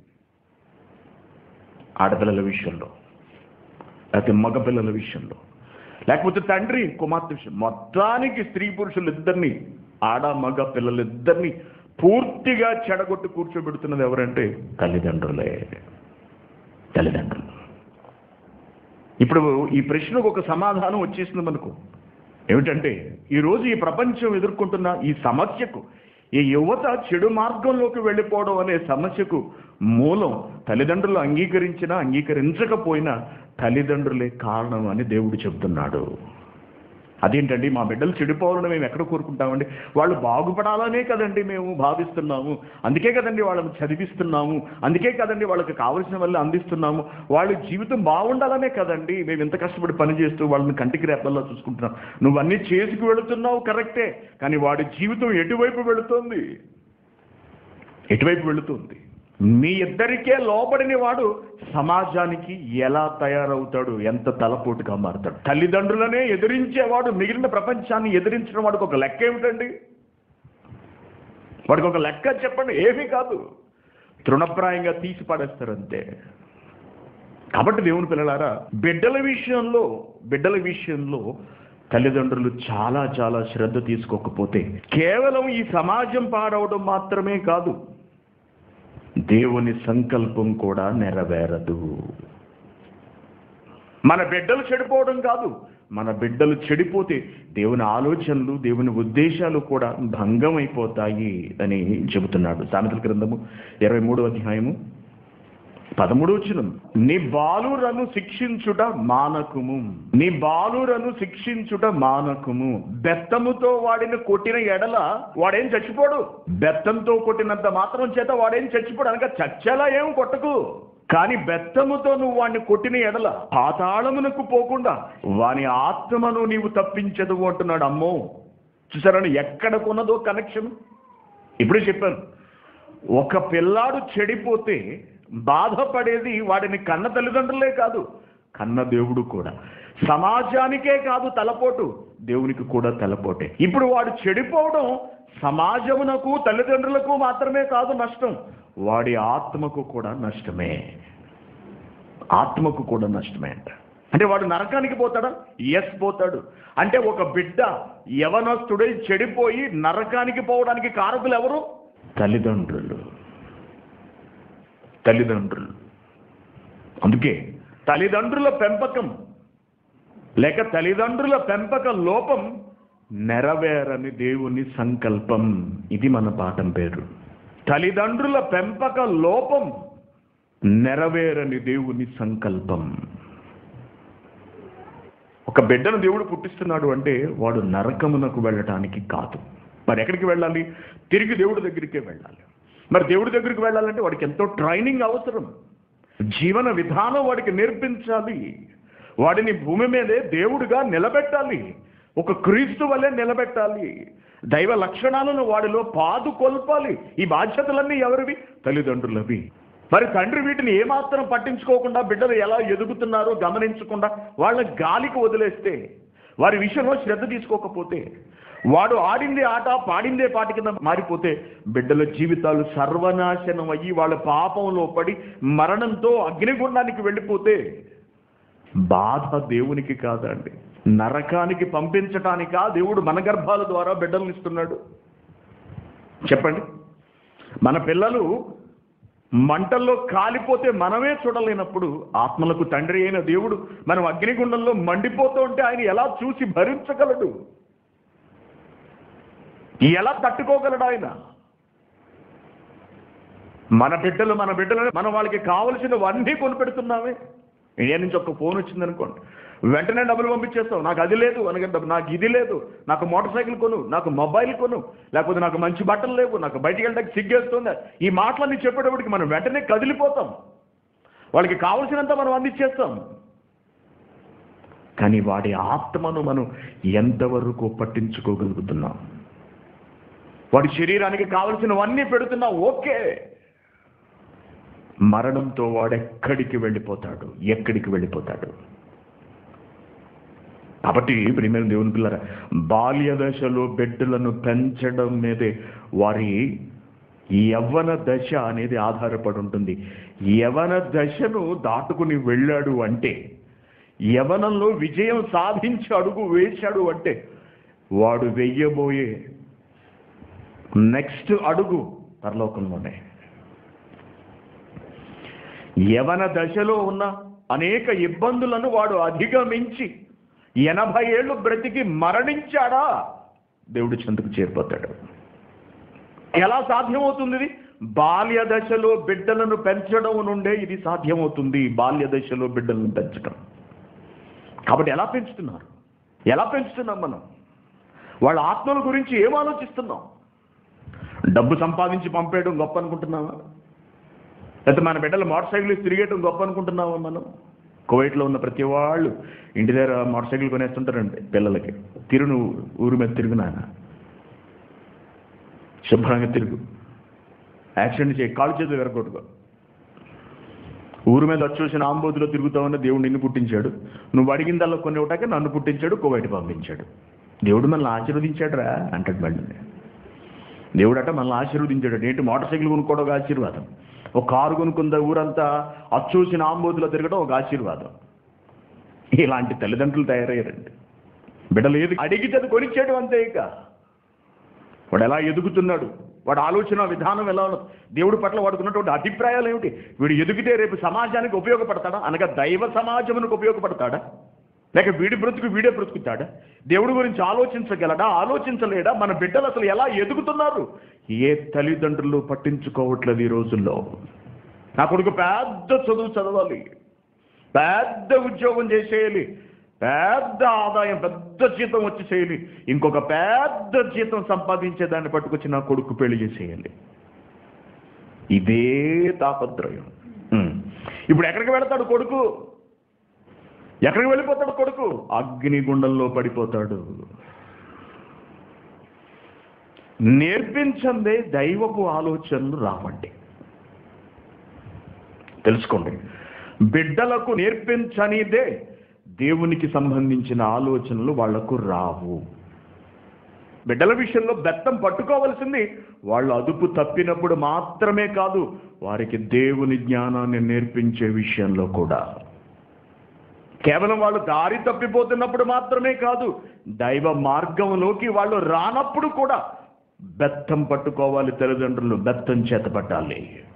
ఆడపిల్లల విషయంలో, లేకపోతే మగపిల్లల విషయంలో, లేకపోతే తండ్రి కుమార్తె విషయం, మొత్తానికి స్త్రీ పురుషులు ఇద్దరిని, ఆడ మగ పిల్లలిద్దరిని పూర్తిగా చెడగొట్టి కూర్చోబెడుతున్నది ఎవరంటే తల్లిదండ్రులే. తల్లిదండ్రులు. ఇప్పుడు ఈ ప్రశ్నకు ఒక సమాధానం వచ్చేసింది మనకు. ఏమిటంటే, ఈరోజు ఈ ప్రపంచం ఎదుర్కొంటున్న ఈ సమస్యకు, ఈ యువత చెడు మార్గంలోకి వెళ్ళిపోవడం అనే సమస్యకు మూలం తల్లిదండ్రులు అంగీకరించినా అంగీకరించకపోయినా తల్లిదండ్రులే కారణం అని దేవుడు చెబుతున్నాడు. అదేంటండి, మా బిడ్డలు చెడిపోవాలని మేము ఎక్కడ కోరుకుంటామండి? వాళ్ళు బాగుపడాలనే కదండి మేము భావిస్తున్నాము, అందుకే కదండి వాళ్ళని చదివిస్తున్నాము, అందుకే కదండి వాళ్ళకి కావలసిన వల్ల అందిస్తున్నాము, వాళ్ళ జీవితం బాగుండాలనే కదండి మేము ఇంత కష్టపడి పని చేస్తూ వాళ్ళని కంటికి రెప్పల్లా చూసుకుంటున్నాం. నువ్వు అన్నీ చేసుకు వెళుతున్నావు కరెక్టే, కానీ వాడి జీవితం ఎటువైపు వెళుతోంది? ఎటువైపు వెళుతుంది? మీ ఇద్దరికే లోబడిన వాడు సమాజానికి ఎలా తయారవుతాడు? ఎంత తలపోటుగా మారుతాడు? తల్లిదండ్రులనే ఎదిరించేవాడు మిగిలిన ప్రపంచాన్ని ఎదిరించిన వాడికి ఒక లెక్క ఏమిటండి? వాడికి ఒక లెక్క చెప్పండి. ఏమీ కాదు, తృణప్రాయంగా తీసి పడేస్తారంతే. కాబట్టి దేవుని పిల్లలారా, బిడ్డల విషయంలో బిడ్డల విషయంలో తల్లిదండ్రులు చాలా చాలా శ్రద్ధ తీసుకోకపోతే కేవలం ఈ సమాజం పాడవడం మాత్రమే కాదు, దేవుని సంకల్పం కూడా నెరవేరదు. మన బిడ్డలు చెడిపోవడం కాదు, మన బిడ్డలు చెడిపోతే దేవుని ఆలోచనలు, దేవుని ఉద్దేశాలు కూడా భంగం అయిపోతాయి అని చెబుతున్నాడు. సామెతల గ్రంథము ఇరవై మూడో అధ్యాయము పదమూడు వచనం, నీ బాలురను శిక్షించుట మానకుము, నీ బాలురను శిక్షించుట మానకుము, బెత్తముతో వాడిని కొట్టిన ఎడల వాడేం చచ్చిపోడు. బెత్తంతో కొట్టినంత మాత్రం చేత వాడేం చచ్చిపోడు. అనగా చచ్చేలా ఏం కొట్టకు, కానీ బెత్తముతో నువ్వు వాడిని కొట్టిన ఎడల పాతాళమునకు పోకుండా వాని ఆత్మను నీవు తప్పించదు అంటున్నాడు. అమ్మో, చూసారని ఎక్కడ కొన్నదో కనెక్షన్. ఇప్పుడే చెప్పాను, ఒక పిల్లాడు చెడిపోతే బాధపడేది వాడిని కన్న తల్లిదండ్రులే కాదు, కన్న దేవుడు కూడా. సమాజానికే కాదు తలపోటు, దేవునికి కూడా తలపోటే. ఇప్పుడు వాడు చెడిపోవడం సమాజమునకు తల్లిదండ్రులకు మాత్రమే కాదు నష్టం, వాడి ఆత్మకు కూడా నష్టమే. ఆత్మకు కూడా నష్టమే అంట. అంటే వాడు నరకానికి పోతాడా? ఎస్, పోతాడు. అంటే ఒక బిడ్డ యవనస్తుడై చెడిపోయి నరకానికి పోవడానికి కారకులు ఎవరు? తల్లిదండ్రులు. తల్లిదండ్రులు. అందుకే తల్లిదండ్రుల పెంపకం లేక తల్లిదండ్రుల పెంపక లోపం నెరవేరని దేవుని సంకల్పం. ఇది మన పాఠం పేరు. తల్లిదండ్రుల పెంపక లోపం నెరవేరని దేవుని సంకల్పం. ఒక బిడ్డను దేవుడు పుట్టిస్తున్నాడు అంటే వాడు నరకమునకు వెళ్ళటానికి కాదు. మరి ఎక్కడికి వెళ్ళాలి? తిరిగి దేవుడి దగ్గరికే వెళ్ళాలి. మరి దేవుడి దగ్గరికి వెళ్ళాలంటే వాడికి ఎంతో ట్రైనింగ్ అవసరం, జీవన విధానం వాడికి నేర్పించాలి, వాడిని భూమి మీదే దేవుడిగా నిలబెట్టాలి. ఒక క్రీస్తు వలె నిలబెట్టాలి. దైవ లక్షణాలను వాడిలో పాదుకొల్పాలి. ఈ బాధ్యతలన్నీ ఎవరివి? తల్లిదండ్రులవి. మరి తండ్రి వీటిని ఏమాత్రం పట్టించుకోకుండా బిడ్డలు ఎలా ఎదుగుతున్నారో గమనించకుండా వాళ్ళ గాలికి వదిలేస్తే, వారి విషయంలో శ్రద్ధ తీసుకోకపోతే, వాడు ఆడిందే ఆట పాడిందే పాట కింద మారిపోతే బిడ్డల జీవితాలు సర్వనాశనం అయ్యి వాళ్ళ పాపంలో పడి మరణంతో అగ్నిగుండానికి వెళ్ళిపోతే బాధ దేవునికి కాదండి, నరకానికి పంపించటానికా దేవుడు మన గర్భాల ద్వారా బిడ్డలను ఇస్తున్నాడు? చెప్పండి. మన పిల్లలు మంటల్లో కాలిపోతే మనమే చూడలేనప్పుడు ఆత్మలకు తండ్రి అయిన దేవుడు మనం అగ్నిగుండంలో మండిపోతూ ఉంటే ఆయన ఎలా చూసి భరించగలడు? ఎలా తట్టుకోగలడు ఆయన? మన బిడ్డలు మన బిడ్డలను మనం వాళ్ళకి కావలసినవన్నీ కొనిపెడుతున్నామే. ఇండియా నుంచి ఒక ఫోన్ వచ్చిందనుకోండి, వెంటనే డబ్బులు పంపించేస్తాం. నాకు అది లేదు అనగంటే, నాకు ఇది లేదు, నాకు మోటార్ సైకిల్ కొను, నాకు మొబైల్ కొను, లేకపోతే నాకు మంచి బట్టలు లేవు, నాకు బయటికి వెళ్ళడానికి సిగ్గేస్తుంది. ఈ మాటలన్నీ చెప్పేటప్పటికి మనం వెంటనే కదిలిపోతాం. వాళ్ళకి కావలసినంత మనం అందించేస్తాం. కానీ వాడి ఆత్మను మనం ఎంతవరకు పట్టించుకోగలుగుతున్నాం? వాడి శరీరానికి కావలసినవన్నీ పెడుతున్నాం, ఓకే. మరణంతో వాడెక్కడికి వెళ్ళిపోతాడు? ఎక్కడికి వెళ్ళిపోతాడు? కాబట్టి ప్రియమైన దేవుని పిల్లరా, బాల్య దశలో బిడ్డలను పెంచడం మీదే వారి యవ్వన దశ అనేది ఆధారపడి ఉంటుంది. యవ్వన దశను దాటుకుని వెళ్ళాడు అంటే, యవ్వనంలో విజయం సాధించి అడుగు వేశాడు అంటే, వాడు వెయ్యబోయే నెక్స్ట్ అడుగు పరలోకంలోనే. యవ్వన దశలో ఉన్న అనేక ఇబ్బందులను వాడు అధిగమించి ఎనభై ఏళ్ళు బ్రతికి మరణించాడా, దేవుడి చెంతకు చేరిపోతాడు. ఎలా సాధ్యమవుతుంది ఇది? బాల్య దశలో బిడ్డలను పెంచడం నుండే ఇది సాధ్యమవుతుంది. బాల్య దశలో బిడ్డలను పెంచడం. కాబట్టి ఎలా పెంచుతున్నారు? ఎలా పెంచుతున్నాం మనం? వాళ్ళ ఆత్మల గురించి ఏం ఆలోచిస్తున్నాం? డబ్బు సంపాదించి పంపేయడం గొప్ప అనుకుంటున్నావా? లేకపోతే మన బిడ్డలు మోటార్ సైకిల్ తిరిగేయడం గొప్ప అనుకుంటున్నావా మనం? కువైట్లో ఉన్న ప్రతి వాళ్ళు ఇంటి దగ్గర మోటార్ సైకిల్ కొనేస్తుంటారండి పిల్లలకి. తిరు, నువ్వు ఊరి మీద తిరుగు నాన్న, శుభ్రంగా తిరుగు, యాక్సిడెంట్ చేయి, కాలు చేతులు విరగొట్టుకో. ఊరి మీద వచ్చి చూసిన ఆంబోతులో తిరుగుతామని దేవుడు నిన్ను పుట్టించాడు. నువ్వు అడిగిందల్లా కొన్ని ఒకటాకే నన్ను పుట్టించాడు, కువైట్ పంపించాడు. దేవుడు మనల్ని ఆశీర్వదించాడు రా అంటాడు. మళ్ళీ దేవుడు అట మనల్ని ఆశీర్వదించాడు. ఏంటి? మోటార్ సైకిల్ కొనుక్కోవడం ఒక ఆశీర్వాదం, ఒక కారు కొనుక్కుందా ఊరంతా అచ్చూసిన ఆంబోతులో తిరగడం ఒక ఆశీర్వాదం. ఇలాంటి తల్లిదండ్రులు తయారయ్యారండి. బిడ్డలు ఏది అడిగితే అది కొనిచ్చేయడం అంతే. ఇక వాడు ఎలా ఎదుగుతున్నాడు, వాడు ఆలోచన విధానం ఎలా ఉన్నది, దేవుడి పట్ల వాడుకున్నటువంటి అభిప్రాయాలు ఏమిటి, వీడు ఎదిగితే రేపు సమాజానికి ఉపయోగపడతాడా, అనగా దైవ సమాజమునికి ఉపయోగపడతాడా, లేక వీడి బ్రతుకు వీడే బ్రతుకుతాడా, దేవుడి గురించి ఆలోచించగలడా, ఆలోచించలేడా? మన బిడ్డలు అసలు ఎలా ఎదుగుతున్నారు? ఏ తల్లిదండ్రులు పట్టించుకోవట్లేదు ఈ రోజుల్లో. నా కొడుకు పెద్ద చదువు చదవాలి, పెద్ద ఉద్యోగం చేసేయాలి, పెద్ద ఆదాయం, పెద్ద జీతం వచ్చి చేయాలి, ఇంకొక పెద్ద జీతం సంపాదించేదాన్ని పట్టుకొచ్చి నా కొడుకు పెళ్లి చేసేయాలి. ఇదే తాపత్రయం. ఇప్పుడు ఎక్కడికి వెళతాడు కొడుకు? ఎక్కడికి వెళ్ళిపోతాడు కొడుకు? అగ్నిగుండంలో పడిపోతాడు. నేర్పించందే దైవపు ఆలోచనలు రావండి. తెలుసుకోండి, బిడ్డలకు నేర్పించనిదే దేవునికి సంబంధించిన ఆలోచనలు వాళ్లకు రావు. బిడ్డల విషయంలో బెత్తం పట్టుకోవలసింది వాళ్ళు అదుపు తప్పినప్పుడు మాత్రమే కాదు, వారికి దేవుని జ్ఞానాన్ని నేర్పించే విషయంలో కూడా. కేవలం వాళ్ళు దారి తప్పిపోతున్నప్పుడు మాత్రమే కాదు, దైవ మార్గంలోకి వాళ్ళు రానప్పుడు కూడా బెత్తం పట్టుకోవాలి. తల్లిదండ్రులు బెత్తం చేత పట్టాలి.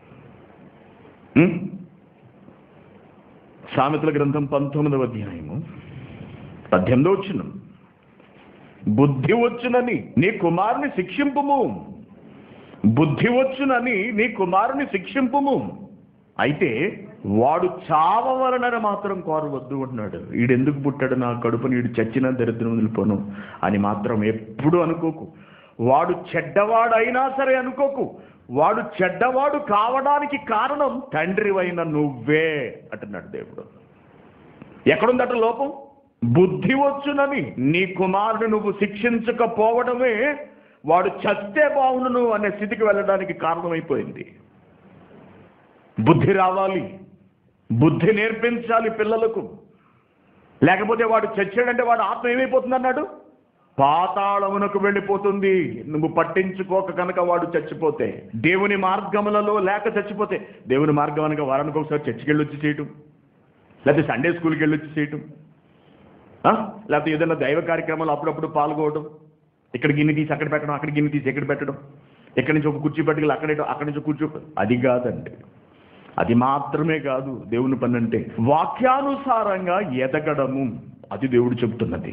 సామెతల గ్రంథం పంతొమ్మిదవ అధ్యాయము పద్దెనిమిదో వచనం, బుద్ధి వచ్చునని నీ కుమారుని శిక్షింపుము, బుద్ధి వచ్చునని నీ కుమారుని శిక్షింపుము, అయితే వాడు చావవలనని మాత్రం కోరవద్దు అంటున్నాడు. వీడెందుకు పుట్టాడు నా కడుపుని, వీడు చచ్చిన దరిద్రం నిలిపోను అని మాత్రం ఎప్పుడు అనుకోకు. వాడు చెడ్డవాడైనా సరే అనుకోకు. వాడు చెడ్డవాడు కావడానికి కారణం తండ్రివైన నువ్వే అంటున్నాడు దేవుడు. ఎక్కడుందట లోపం? బుద్ధి వచ్చునని నీ కుమారుడు నువ్వు శిక్షించకపోవడమే వాడు చస్తే బావును అనే స్థితికి వెళ్ళడానికి కారణమైపోయింది. బుద్ధి రావాలి, బుద్ధి నేర్పించాలి పిల్లలకు. లేకపోతే వాడు చచ్చాడంటే వాడు ఆత్మ ఏమైపోతుంది అన్నాడు, పాతాళమునకు వెళ్ళిపోతుంది. నువ్వు పట్టించుకోక కనుక వాడు చచ్చిపోతే, దేవుని మార్గములలో లేక చచ్చిపోతే, దేవుని మార్గం అనగా వారానికి ఒకసారి చర్చికి వెళ్ళి వచ్చి చేయటం, లేకపోతే సండే స్కూల్కి వెళ్ళి వచ్చి చేయటం, లేకపోతే ఏదైనా దైవ కార్యక్రమాలు అప్పుడప్పుడు పాల్గొవడం, ఇక్కడ గిన్నె తీసి అక్కడ పెట్టడం, అక్కడ గిన్నె తీసి ఎక్కడ పెట్టడం, ఎక్కడి నుంచి ఒక కుర్చీ పట్టుకెళ్ళి అక్కడ అక్కడి నుంచి కూర్చో, అది కాదండి. అది మాత్రమే కాదు దేవుని పని అంటే. వాక్యానుసారంగా ఎదగడము, అది దేవుడు చెబుతున్నది.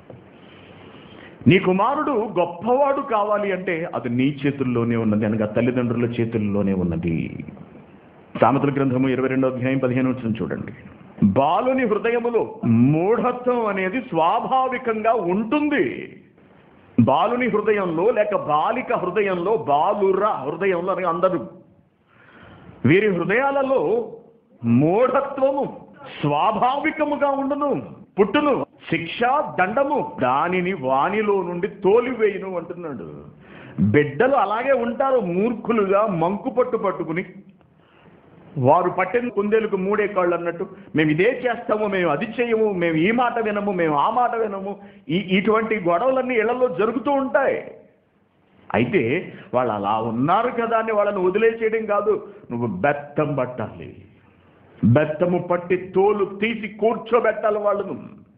నీ కుమారుడు గొప్పవాడు కావాలి అంటే అది నీ చేతుల్లోనే ఉన్నది, అనగా తల్లిదండ్రుల చేతుల్లోనే ఉన్నది. సామెతల గ్రంథము ఇరవై రెండో అధ్యాయం పదిహేను వచనం చూడండి. బాలుని హృదయములో మూఢత్వం అనేది స్వాభావికంగా ఉంటుంది. బాలుని హృదయంలో లేక బాలిక హృదయంలో, బాలుర హృదయంలో అనగా అందరూ, వీరి హృదయాలలో మూఢత్వము స్వాభావికముగా ఉండును, పుట్టును. శిక్ష దండము దానిని వానిలో నుండి తోలివేయును అంటున్నాడు. బిడ్డలు అలాగే ఉంటారు, మూర్ఖులుగా మంకు పట్టు పట్టుకుని, వారు పట్టిన కుందేలకు మూడే కాళ్ళు అన్నట్టు, మేము ఇదే చేస్తాము, మేము అది చేయము, మేము ఈ మాట వినము, మేము ఆ మాట వినము. ఈ ఇటువంటి గొడవలన్నీ ఇళ్లలో జరుగుతూ ఉంటాయి. అయితే వాళ్ళు అలా ఉన్నారు కదా అని వాళ్ళని వదిలేసేయడం కాదు, నువ్వు బెత్తం పట్టాలి, బెత్తము పట్టి తోలు తీసి కూర్చోబెట్టాలి వాళ్ళను.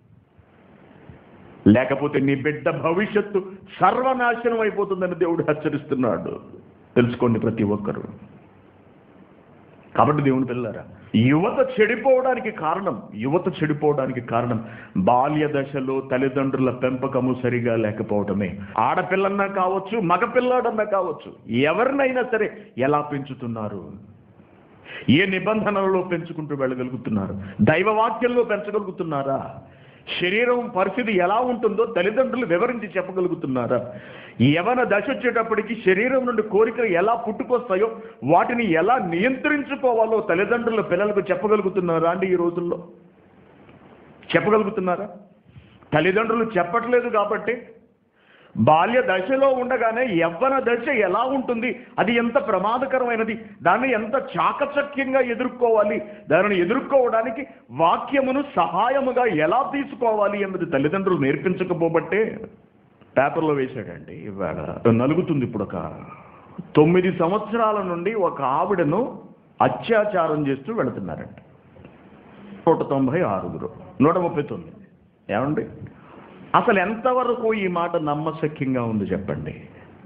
లేకపోతే నీ బిడ్డ భవిష్యత్తు సర్వనాశనం అయిపోతుందని దేవుడు హెచ్చరిస్తున్నాడు. తెలుసుకోండి ప్రతి ఒక్కరూ. కాబట్టి దేవుని పిల్లలారా, యువత చెడిపోవడానికి కారణం యువత చెడిపోవడానికి కారణం బాల్య దశలో తల్లిదండ్రుల పెంపకము సరిగా లేకపోవడమే. ఆడపిల్లన్నా కావచ్చు, మగపిల్లాడన్నా కావచ్చు, ఎవరినైనా సరే ఎలా పెంచుతున్నారు, ఏ నిబంధనలలో పెంచుకుంటూ వెళ్ళగలుగుతున్నారు, దైవవాక్యంలో పెంచగలుగుతున్నారా, శరీరం పరిస్థితి ఎలా ఉంటుందో తల్లిదండ్రులు వివరించి చెప్పగలుగుతున్నారా, యవన దశ వచ్చేటప్పటికి శరీరం నుండి కోరికలు ఎలా పుట్టుకొస్తాయో వాటిని ఎలా నియంత్రించుకోవాలో తల్లిదండ్రుల పిల్లలకు చెప్పగలుగుతున్నారా అండి? ఈ రోజుల్లో చెప్పగలుగుతున్నారా? తల్లిదండ్రులు చెప్పట్లేదు కాబట్టి బాల్య దశలో ఉండగానే యవ్వన దశ ఎలా ఉంటుంది, అది ఎంత ప్రమాదకరమైనది, దాన్ని ఎంత చాకచక్యంగా ఎదుర్కోవాలి, దానిని ఎదుర్కోవడానికి వాక్యమును సహాయముగా ఎలా తీసుకోవాలి అన్నది తల్లిదండ్రులు నేర్పించకపోబట్టే పేపర్లో వేశాడండి. ఇవాళ నలుగుతుంది. ఇప్పుడు ఒక తొమ్మిది సంవత్సరాల నుండి ఒక ఆవిడను అత్యాచారం చేస్తూ వెళుతున్నారంట. నూట తొంభై ఆరుగురు నూట ముప్పై తొమ్మిది ఏమండి? అసలు ఎంతవరకు ఈ మాట నమ్మశక్యంగా ఉంది చెప్పండి?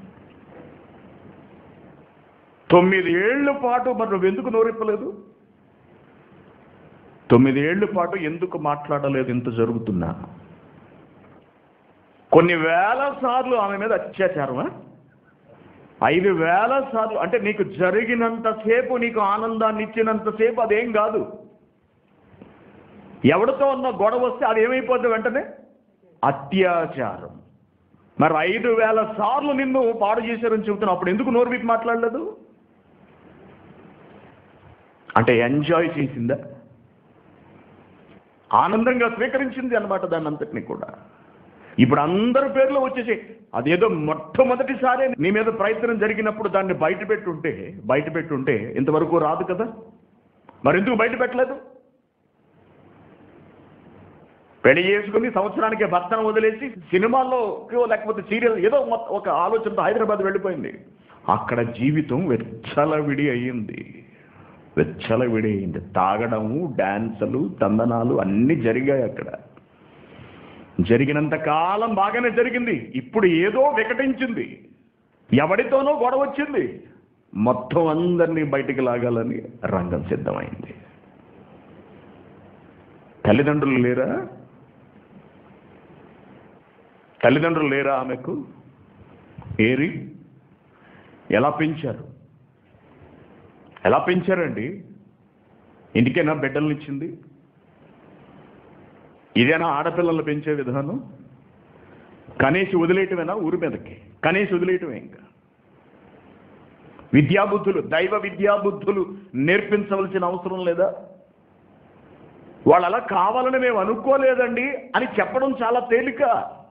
తొమ్మిది ఏళ్ల పాటు మరి నువ్వు ఎందుకు నోరిప్పలేదు? తొమ్మిది ఏళ్ల పాటు ఎందుకు మాట్లాడలేదు? ఇంత జరుగుతున్నా కొన్ని వేల సార్లు ఆమె మీద అత్యాచారమా? ఐదు వేల సార్లు. అంటే నీకు జరిగినంతసేపు, నీకు ఆనందాన్ని ఇచ్చినంతసేపు అదేం కాదు. ఎవరితో ఉన్న గొడవ వస్తే అది ఏమైపోద్ది వెంటనే? అత్యాచారం. మరి ఐదు వేల సార్లు నిన్ను పాడు చేశారని చెబుతున్నావు, అప్పుడు ఎందుకు నోరు విప్పి మాట్లాడలేదు? అంటే ఎంజాయ్ చేసిందా? ఆనందంగా స్వీకరించింది అన్నమాట దాన్ని అంతటినీ కూడా. ఇప్పుడు అందరి పేర్లో వచ్చేసి అదేదో మొట్టమొదటిసారి నీ మీద ప్రయత్నం జరిగినప్పుడు దాన్ని బయట పెట్టుంటే బయట పెట్టుంటే ఇంతవరకు రాదు కదా. మరెందుకు బయట పెట్టలేదు? పెళ్లి చేసుకుని సంవత్సరానికి భర్తను వదిలేసి సినిమాల్లో లేకపోతే సీరియల్ ఏదో ఒక ఆలోచనతో హైదరాబాద్ వెళ్ళిపోయింది. అక్కడ జీవితం వెచ్చలవిడి అయ్యింది, వెచ్చలవిడి అయింది. తాగడము, డాన్సులు, తందనాలు అన్నీ జరిగాయి అక్కడ. జరిగినంత కాలం బాగానే జరిగింది. ఇప్పుడు ఏదో వికటించింది, ఎవరితోనో గొడవ వచ్చింది, మొత్తం అందరినీ బయటికి లాగాలని రంగం సిద్ధమైంది. తల్లిదండ్రులు లేరా? తల్లిదండ్రులు లేరా ఆమెకు? ఏరి ఎలా పెంచారు? ఎలా పెంచారండి? ఇంటికైనా బిడ్డలను ఇచ్చింది? ఇదేనా ఆడపిల్లలు పెంచే విధానం? కనేసి వదిలేయటమేనా? ఊరి మీదకి కనేసి వదిలేయటమే. ఇంకా విద్యాబుద్ధులు, దైవ విద్యాబుద్ధులు నేర్పించవలసిన అవసరం లేదా? వాళ్ళు అలా కావాలని మేము అనుకోలేదండి అని చెప్పడం చాలా తేలిక.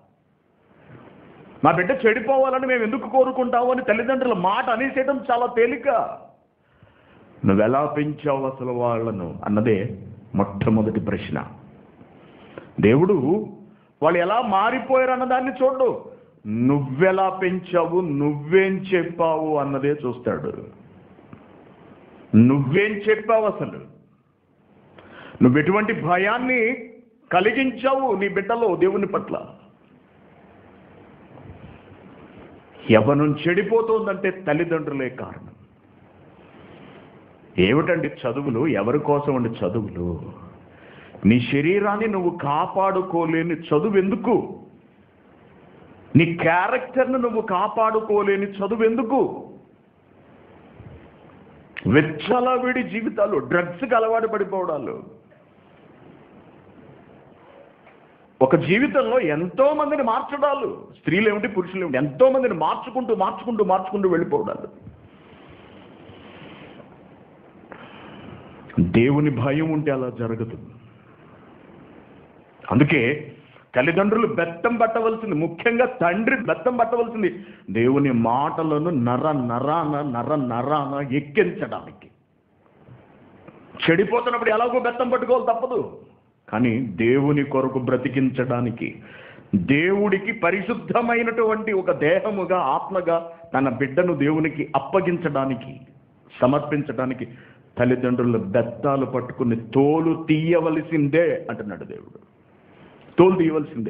మా బిడ్డ చెడిపోవాలని మేము ఎందుకు కోరుకుంటాము అని తల్లిదండ్రుల మాట అనేసేయడం చాలా తేలిక. నువ్వెలా పెంచావు అసలు వాళ్ళను అన్నదే మొట్టమొదటి ప్రశ్న. దేవుడు వాళ్ళు ఎలా మారిపోయారు అన్నదాన్ని చూడు, నువ్వెలా పెంచావు, నువ్వేం చెప్పావు అన్నదే చూస్తాడు. నువ్వేం చెప్పావు, అసలు నువ్వు ఎటువంటి భయాన్ని కలిగించావు నీ బిడ్డలో దేవుని పట్ల. యవ్వనం చెడిపోతుందంటే తల్లిదండ్రులే కారణం. ఏమిటండి చదువులు? ఎవరి కోసం అండి చదువులు? నీ శరీరాన్ని నువ్వు కాపాడుకోలేని చదువు ఎందుకు? నీ క్యారెక్టర్ను నువ్వు కాపాడుకోలేని చదువు ఎందుకు? వెచ్చలవిడి జీవితాలు, డ్రగ్స్కి అలవాటు పడిపోవడాలు. ఒక జీవితంలో ఎంతో మందిని మార్చడాలు, స్త్రీలు ఏమిటి పురుషులు ఏమిటి, ఎంతో మందిని మార్చుకుంటూ మార్చుకుంటూ మార్చుకుంటూ వెళ్ళిపోవడాలు. దేవుని భయం ఉంటే అలా జరగదు. అందుకే తల్లిదండ్రులు బెత్తం పట్టవలసింది, ముఖ్యంగా తండ్రి బెత్తం పట్టవలసింది దేవుని మాటలను నర నరాన నర నరాన ఎక్కించడానికి. చెడిపోతున్నప్పుడు ఎలాగో బెత్తం పట్టుకోవాలి తప్పదు, కానీ దేవుని కొరకు బ్రతికించడానికి, దేవుడికి పరిశుద్ధమైనటువంటి ఒక దేహముగా ఆత్మగా తన బిడ్డను దేవునికి అప్పగించడానికి, సమర్పించడానికి తల్లిదండ్రులు బెత్తాలు పట్టుకుని తోలు తీయవలసిందే అంటున్నాడు దేవుడు. తోలు తీయవలసిందే.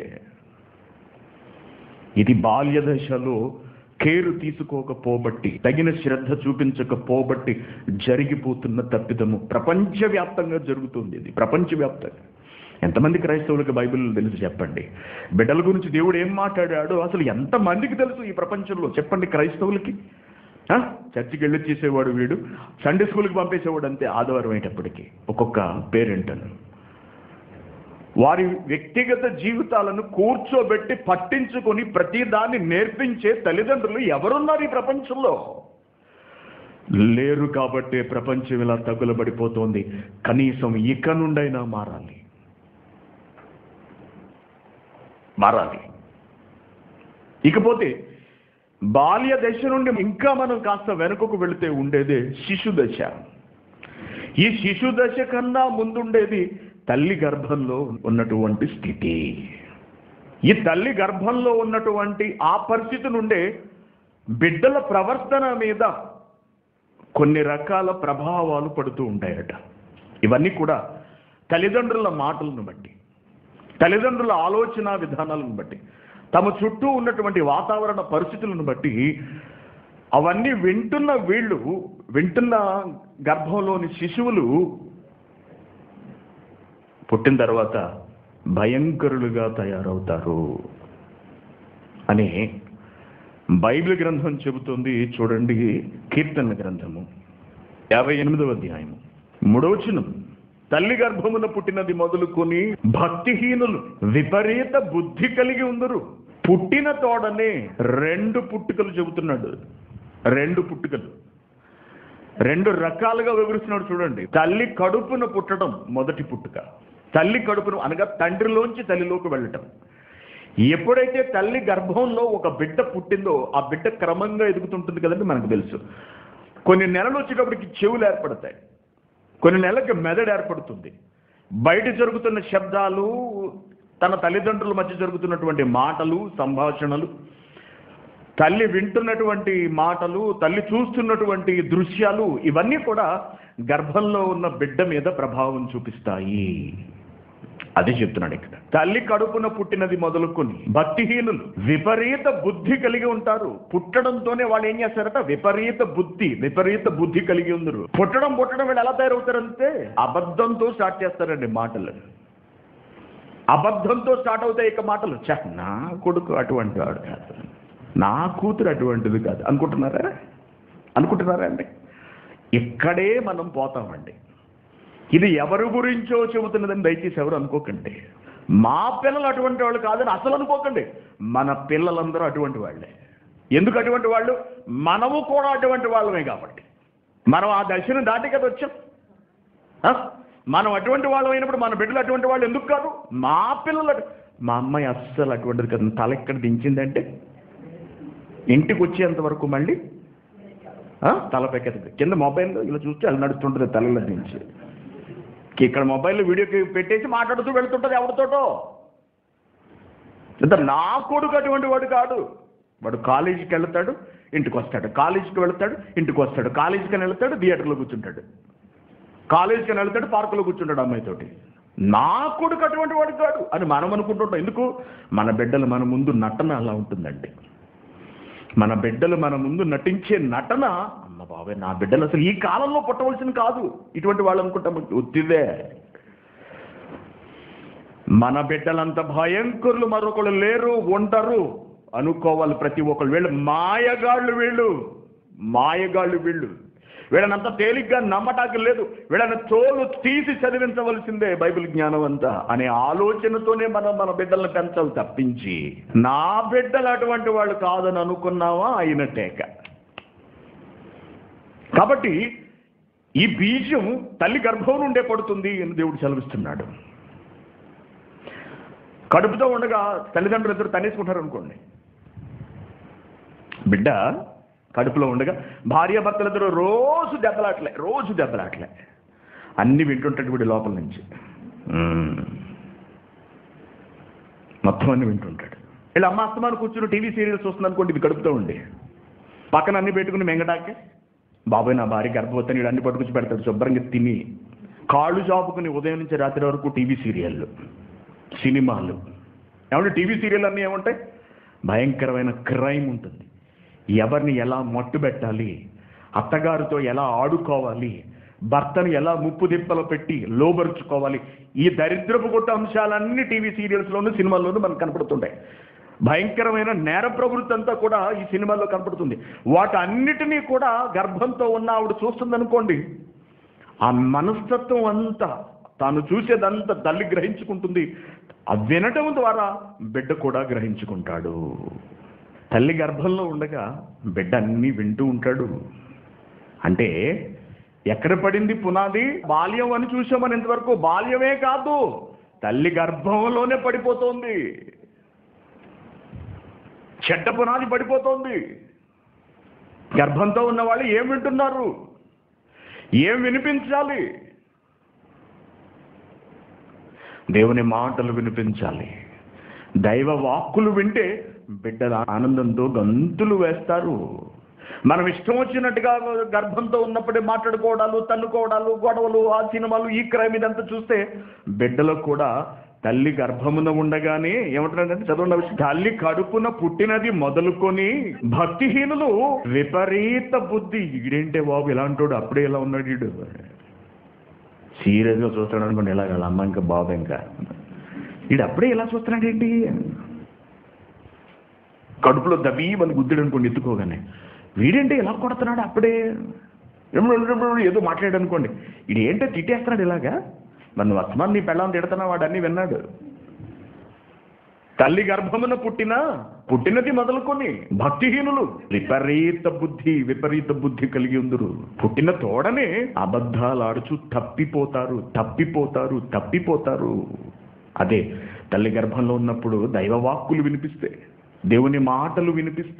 ఇది బాల్య దశలో కేరు తీసుకోకపోబట్టి, తగిన శ్రద్ధ చూపించకపోబట్టి జరిగిపోతున్న తప్పిదము. ప్రపంచవ్యాప్తంగా జరుగుతుంది ఇది, ప్రపంచవ్యాప్తంగా. ఎంతమంది క్రైస్తవులకు బైబిల్ తెలుసు చెప్పండి? బిడ్డల గురించి దేవుడు ఏం మాట్లాడాడో అసలు ఎంతమందికి తెలుసు ఈ ప్రపంచంలో చెప్పండి? క్రైస్తవులకి చర్చికి వెళ్ళి చేసేవాడు వీడు, సండే స్కూల్కి పంపేసేవాడు అంతే. ఆదివారం అయ్యేటప్పటికి ఒక్కొక్క పేరెంట్ అని వారి వ్యక్తిగత జీవితాలను కూర్చోబెట్టి పట్టించుకొని ప్రతిదాన్ని నేర్పించే తల్లిదండ్రులు ఎవరున్నారు ఈ ప్రపంచంలో? లేరు. కాబట్టి ప్రపంచం ఇలా తగులబడిపోతోంది. కనీసం ఇక నుండైనా మారాలి, మారాలి. ఇకపోతే బాల్య దశ నుండి ఇంకా మనం కాస్త వెనుకకు వెళితే ఉండేదే శిశు దశ. ఈ శిశు దశ కన్నా ముందుండేది తల్లి గర్భంలో ఉన్నటువంటి స్థితి. ఈ తల్లి గర్భంలో ఉన్నటువంటి ఆ పరిస్థితి నుండే బిడ్డల ప్రవర్తన మీద కొన్ని రకాల ప్రభావాలు పడుతూ ఉంటాయట. ఇవన్నీ కూడా తల్లిదండ్రుల మాటలను బట్టి, తల్లిదండ్రుల ఆలోచన విధానాలను బట్టి, తమ చుట్టూ ఉన్నటువంటి వాతావరణ పరిస్థితులను బట్టి అవన్నీ వింటున్న వీళ్ళు, వింటున్న గర్భంలోని శిశువులు పుట్టిన తర్వాత భయంకరులుగా తయారవుతారు అని బైబిల్ గ్రంథం చెబుతుంది. చూడండి, కీర్తన గ్రంథము యాభై ఎనిమిదవ అధ్యాయము మూడవ వచనం. తల్లి గర్భమున పుట్టినది మొదలుకొని భక్తిహీనులు విపరీత బుద్ధి కలిగి ఉందరు. పుట్టిన తోడనే రెండు పుట్టుకలు చెబుతున్నాడు. రెండు పుట్టుకలు రెండు రకాలుగా వివరిస్తున్నాడు. చూడండి, తల్లి కడుపున పుట్టడం మొదటి పుట్టుక. తల్లి కడుపును అనగా తండ్రిలోంచి తల్లిలోకి వెళ్ళటం. ఎప్పుడైతే తల్లి గర్భంలో ఒక బిడ్డ పుట్టిందో ఆ బిడ్డ క్రమంగా ఎదుగుతుంటుంది కదండి, మనకు తెలుసు. కొన్ని నెలలు వచ్చేటప్పటికి చెవులు ఏర్పడతాయి, కొన్ని నెలలకి మెదడు ఏర్పడుతుంది. బయట జరుగుతున్న శబ్దాలు, తన తల్లిదండ్రుల మధ్య జరుగుతున్నటువంటి మాటలు, సంభాషణలు, తల్లి వింటున్నటువంటి మాటలు, తల్లి చూస్తున్నటువంటి దృశ్యాలు, ఇవన్నీ కూడా గర్భంలో ఉన్న బిడ్డ మీద ప్రభావం చూపిస్తాయి. అదే చెప్తున్నాడు ఇక్కడ. తల్లి కడుపున పుట్టినది మొదలుకొని భక్తిహీనులు విపరీత బుద్ధి కలిగి ఉంటారు. పుట్టడంతోనే వాళ్ళు ఏం చేస్తారట? విపరీత బుద్ధి, విపరీత బుద్ధి కలిగి ఉన్నారు. పుట్టడం పుట్టడం వీళ్ళు ఎలా తయారవుతారంటే అబద్ధంతో స్టార్ట్ చేస్తారండి మాటలు. అబద్ధంతో స్టార్ట్ అవుతాయి ఇక మాటలు. చ నా కొడుకు అటువంటి వాడు కాదు, నా కూతురు అటువంటిది కాదు అనుకుంటున్నారా? అనుకుంటున్నారా అండి? ఇక్కడే మనం పోతామండి. ఇది ఎవరి గురించో చెబుతున్నదని దయచేసి ఎవరు అనుకోకండి. మా పిల్లలు అటువంటి వాళ్ళు కాదని అసలు అనుకోకండి. మన పిల్లలందరూ అటువంటి వాళ్ళే. ఎందుకు అటువంటి వాళ్ళు? మనము కూడా అటువంటి వాళ్ళమే కాబట్టి. మనం ఆ దశను దాటి కదా వచ్చాం. మనం అటువంటి వాళ్ళు అయినప్పుడు మన బిడ్డలు అటువంటి వాళ్ళు ఎందుకు కాదు? మా పిల్లలు మా అమ్మాయి అస్సలు అటువంటిది కదా, తల ఎక్కడ దించిందంటే ఇంటికి వచ్చేంత వరకు మళ్ళీ తల పెక్కది కింద మొబైల్లో ఇలా చూస్తే అలా నడుస్తుంటుంది తలలో దించి. ఇక్కడ మొబైల్లో వీడియోకి పెట్టేసి మాట్లాడుతూ వెళ్తుంటుంది ఎవరితోటో. ఇంత నా కొడుకు అటువంటి వాడు కాదు. వాడు కాలేజీకి వెళ్తాడు, ఇంటికి వస్తాడు, కాలేజీకి వెళ్తాడు, ఇంటికి వస్తాడు, కాలేజీకి వెళ్తాడు, థియేటర్లో కూర్చుంటాడు, కాలేజీకి వెళ్తాడు, పార్కులో కూర్చుంటాడు అమ్మాయితోటి. నా కొడుకు అటువంటి వాడు కాదు అని మనం అనుకుంటుంటాం. ఎందుకు? మన బిడ్డలు మన ముందు నటన అలా ఉంటుందండి. మన బిడ్డలు మన ముందు నటించే నటన, అమ్మ బాబాయ్ నా బిడ్డలు అసలు ఈ కాలంలో పుట్టవలసిన కాదు ఇటువంటి వాళ్ళు అనుకుంటాం. ఒత్తిదే. మన బిడ్డలంత భయంకరులు మరొకళ్ళు లేరు, ఉంటారు అనుకోవాలి ప్రతి ఒక్కళ్ళు. వీళ్ళు మాయగాళ్ళు, వీళ్ళు మాయగాళ్ళు, వీళ్ళు వీళ్ళనంత తేలిగ్గా నమ్మటానికి లేదు. వీళ్ళని తోలు తీసి చదివించవలసిందే బైబిల్ జ్ఞానం అంతా అనే ఆలోచనతోనే మనం మన బిడ్డలను పెంచాలి తప్పించి నా బిడ్డలు అటువంటి వాళ్ళు కాదని అనుకున్నావా అయినట్టేక. కాబట్టి ఈ బీజం తల్లి గర్భం నుండే పడుతుంది అని దేవుడు సెలవిస్తున్నాడు. కడుపుతో ఉండగా తల్లిదండ్రులు ఇద్దరు తనేసుకుంటారు అనుకోండి. బిడ్డ కడుపులో ఉండగా భార్యాభర్తలిద్దరూ రోజు దెబ్బలాట్లే రోజు దెబ్బలాట్లే అన్ని వింటుంటాడు వీడి లోపల నుంచి, మొత్తం అన్ని వింటుంటాడు. వీళ్ళు అమ్మ అస్తమాను కూర్చుని టీవీ సీరియల్స్ వస్తుంది అనుకోండి, ఇది కడుపుతో ఉండి పక్కన అన్ని పెట్టుకుని మెంగటాకే బాబాయ్ నా భార్య గర్భవతిని వీడు అన్ని పట్టుకొచ్చి పెడతాడు. శుభ్రంగా తిని కాళ్ళు చాపుకుని ఉదయం నుంచి రాత్రి వరకు టీవీ సీరియళ్ళు, సినిమాలు. ఏమంటే టీవీ సీరియల్ అన్నీ ఏముంటాయి? భయంకరమైన క్రైమ్ ఉంటుంది. ఎవరిని ఎలా మట్టు పెట్టాలి, అత్తగారితో ఎలా ఆడుకోవాలి, భర్తను ఎలా ముప్పు దిప్పలు పెట్టి లోబరుచుకోవాలి, ఈ దరిద్రపు కొట్ట అంశాలన్నీ టీవీ సీరియల్స్లోనూ సినిమాల్లోనూ మనకు కనపడుతుంటాయి. భయంకరమైన నేర ప్రవృత్తి అంతా కూడా ఈ సినిమాల్లో కనపడుతుంది. వాటన్నిటినీ కూడా గర్భంతో ఉన్న ఆవిడ చూస్తుందనుకోండి, ఆ మనస్తత్వం అంతా తాను చూసేదంతా తల్లి గ్రహించుకుంటుంది. ఆ వినటం ద్వారా బిడ్డ కూడా గ్రహించుకుంటాడు. తల్లి గర్భంలో ఉండగా బిడ్డ అన్నీ వింటూ ఉంటాడు. అంటే ఎక్కడ పడింది పునాది? బాల్యం అని చూసామని ఇంతవరకు. బాల్యమే కాదు, తల్లి గర్భంలోనే పడిపోతోంది. చెడ్డ పునాది పడిపోతోంది. గర్భంతో ఉన్న వాళ్ళు ఏం వింటున్నారు? ఏం వినిపించాలి? దేవుని మాటలు వినిపించాలి. దైవ వాక్కులు వింటే బిడ్డల ఆనందంతో గంతులు వేస్తారు. మనం ఇష్టం వచ్చినట్టుగా గర్భంతో ఉన్నప్పుడే మాట్లాడుకోవడాలు, తన్నుకోవడాలు, గొడవలు, ఆ సినిమాలు, ఈ క్రైమ్ ఇదంతా చూస్తే బిడ్డలకు కూడా తల్లి గర్భమున ఉండగానే ఏమంటున్నాడంటే చదవండి, తల్లి కడుపున పుట్టినది మొదలుకొని భక్తిహీనులు విపరీత బుద్ధి. ఈడేంటే బాబు ఇలాంటోడు, అప్పుడే ఇలా ఉన్నాడు ఈడు, సీరియస్గా చూస్తాడు అనుకోండి. ఇలా వాళ్ళ అమ్మ ఇంకా బాబు ఇంకా ఈడు అప్పుడే ఇలా చూస్తున్నాడు ఏంటి? కడుపులో దబీ మన గుద్దుడు అనుకోండి ఎత్తుకోగానే, వీడేంటే ఇలా కొడుతున్నాడు అప్పుడే, ఏదో మాట్లాడాడు అనుకోండి, ఇది ఏంటో తిట్టేస్తున్నాడు ఇలాగా. మరి నువ్వు అస్మాన్ నీ పెళ్ళాన్ని తిడుతున్నావు, వాడు అన్నీ విన్నాడు. తల్లి గర్భమున పుట్టిన పుట్టినది మొదలుకొని భక్తిహీనులు విపరీత బుద్ధి విపరీత బుద్ధి కలిగి ఉందరు. పుట్టిన తోడనే అబద్ధాలు ఆడుచు తప్పిపోతారు తప్పిపోతారు తప్పిపోతారు అదే తల్లి గర్భంలో ఉన్నప్పుడు దైవవాక్కులు వినిపిస్తే, దేవుని మాటలు వినిపిస్తే.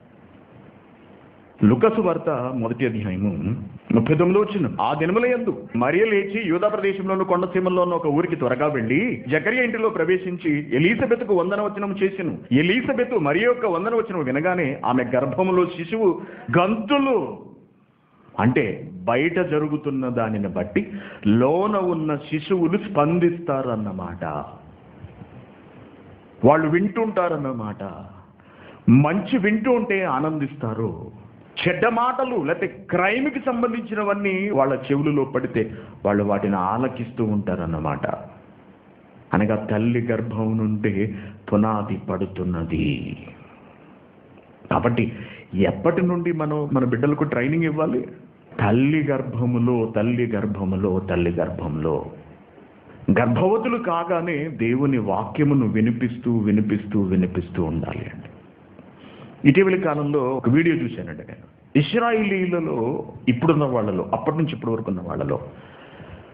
లుకసు వార్త మొదటి అధ్యాయము ముప్పై తొమ్మిదో వచ్చిన ఆ దినముల యందు మరియ లేచి యూదా ప్రదేశంలోను కొండసీమల్లోనూ ఒక ఊరికి త్వరగా వెళ్లి జకరియా ఇంటిలో ప్రవేశించి ఎలీసబెతుకు వందనవచనం చేసెను. ఎలీసబెతు మరి యొక్క వందనవచనం వినగానే ఆమె గర్భములో శిశువు గంతులు, అంటే బయట జరుగుతున్న దానిని బట్టి లోన ఉన్న శిశువులు స్పందిస్తారన్నమాట. వాళ్ళు వింటుంటారన్నమాట. మంచి వింటూ ఉంటే ఆనందిస్తారు. చెడ్డ మాటలు లేకపోతే క్రైమ్కి సంబంధించినవన్నీ వాళ్ళ చెవులలో పడితే వాళ్ళు వాటిని ఆలకిస్తూ ఉంటారన్నమాట. అనగా తల్లి గర్భం నుండి పునాది పడుతున్నది. కాబట్టి ఎప్పటి నుండి మనం మన బిడ్డలకు ట్రైనింగ్ ఇవ్వాలి? తల్లి గర్భములో తల్లి గర్భములో తల్లి గర్భంలో గర్భవతులు కాగానే దేవుని వాక్యమును వినిపిస్తూ వినిపిస్తూ వినిపిస్తూ ఉండాలి అండి. ఇటీవలి కాలంలో ఒక వీడియో చూశానండి నేను. ఇశ్రాయేలీలలో ఇప్పుడున్న వాళ్ళలో, అప్పటి నుంచి ఇప్పటి వరకు ఉన్న వాళ్ళలో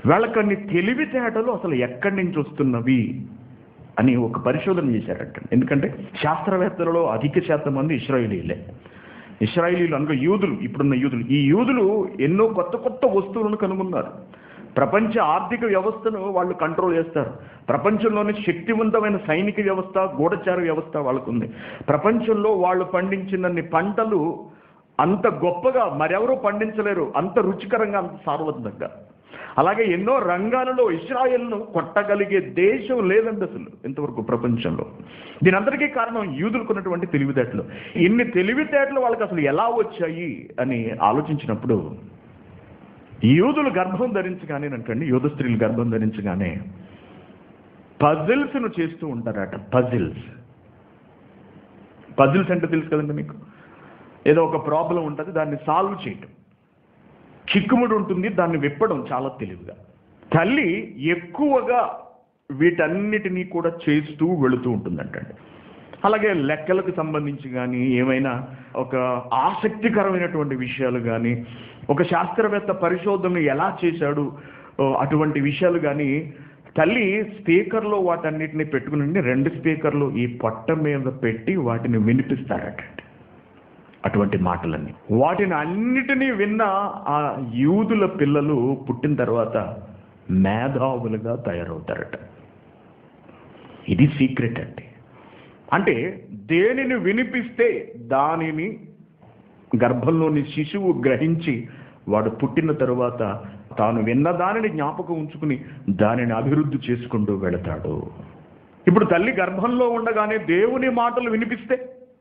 వాళ్ళకన్ని తెలివితేటలు అసలు ఎక్కడి నుంచి వస్తున్నవి అని ఒక పరిశోధన చేశారట. ఎందుకంటే శాస్త్రవేత్తలలో అధిక శాతం మంది ఇశ్రాయేలీలే. ఇశ్రాయేలీలు అనగా యూదులు, ఇప్పుడున్న యూదులు. ఈ యూదులు ఎన్నో కొత్త కొత్త వస్తువులను కనుగొన్నారు. ప్రపంచ ఆర్థిక వ్యవస్థను వాళ్ళు కంట్రోల్ చేస్తారు. ప్రపంచంలోని శక్తివంతమైన సైనిక వ్యవస్థ, గూఢచార వ్యవస్థ వాళ్ళకు ఉంది. ప్రపంచంలో వాళ్ళు పండించినన్ని పంటలు అంత గొప్పగా మరెవరూ పండించలేరు, అంత రుచికరంగా, అంత సార్వత్రికంగా. అలాగే ఎన్నో రంగాలలో ఇశ్రాయేల్ను కొట్టగలిగే దేశం లేదండి అసలు ఇంతవరకు ప్రపంచంలో. దీని అందరికీ కారణం యూదులకున్నటువంటి తెలివితేటలు. ఇన్ని తెలివితేటలు వాళ్ళకి అసలు ఎలా వచ్చాయి అని ఆలోచించినప్పుడు, యూదులు గర్భం ధరించగానే అంటండి, యూద స్త్రీలు గర్భం ధరించగానే పజిల్స్ను చేస్తూ ఉంటారట. పజిల్స్ పజిల్స్ అంటే తెలుసు కదండి మీకు. ఏదో ఒక ప్రాబ్లం ఉంటుంది, దాన్ని సాల్వ్ చేయటం, చిక్కుముడి ఉంటుంది, దాన్ని విప్పడం చాలా తెలివిగా. తల్లి ఎక్కువగా వీటన్నిటినీ కూడా చేస్తూ వెళుతూ ఉంటుందంటండి. అలాగే లెక్కలకు సంబంధించి కానీ, ఏమైనా ఒక ఆసక్తికరమైనటువంటి విషయాలు కానీ, ఒక శాస్త్రవేత్త పరిశోధనలు ఎలా చేశాడు అటువంటి విషయాలు కానీ, తల్లి స్పీకర్లో వాటన్నిటిని పెట్టుకుని రెండు స్పీకర్లు ఈ పొట్ట మీద పెట్టి వాటిని వినిపిస్తారట. అటువంటి మాటలన్నీ, వాటిని అన్నిటినీ విన్న ఆ యూదుల పిల్లలు పుట్టిన తర్వాత మేధావులుగా తయారవుతారట. ఇది సీక్రెట్ అండి. అంటే దేనిని వినిపిస్తే దానిని గర్భంలోని శిశువు గ్రహించి వాడు పుట్టిన తరువాత తాను విన్న దానిని జ్ఞాపకం ఉంచుకుని దానిని అభివృద్ధి చేసుకుంటూ వెళతాడు. ఇప్పుడు తల్లి గర్భంలో ఉండగానే దేవుని మాటలు వినిపిస్తే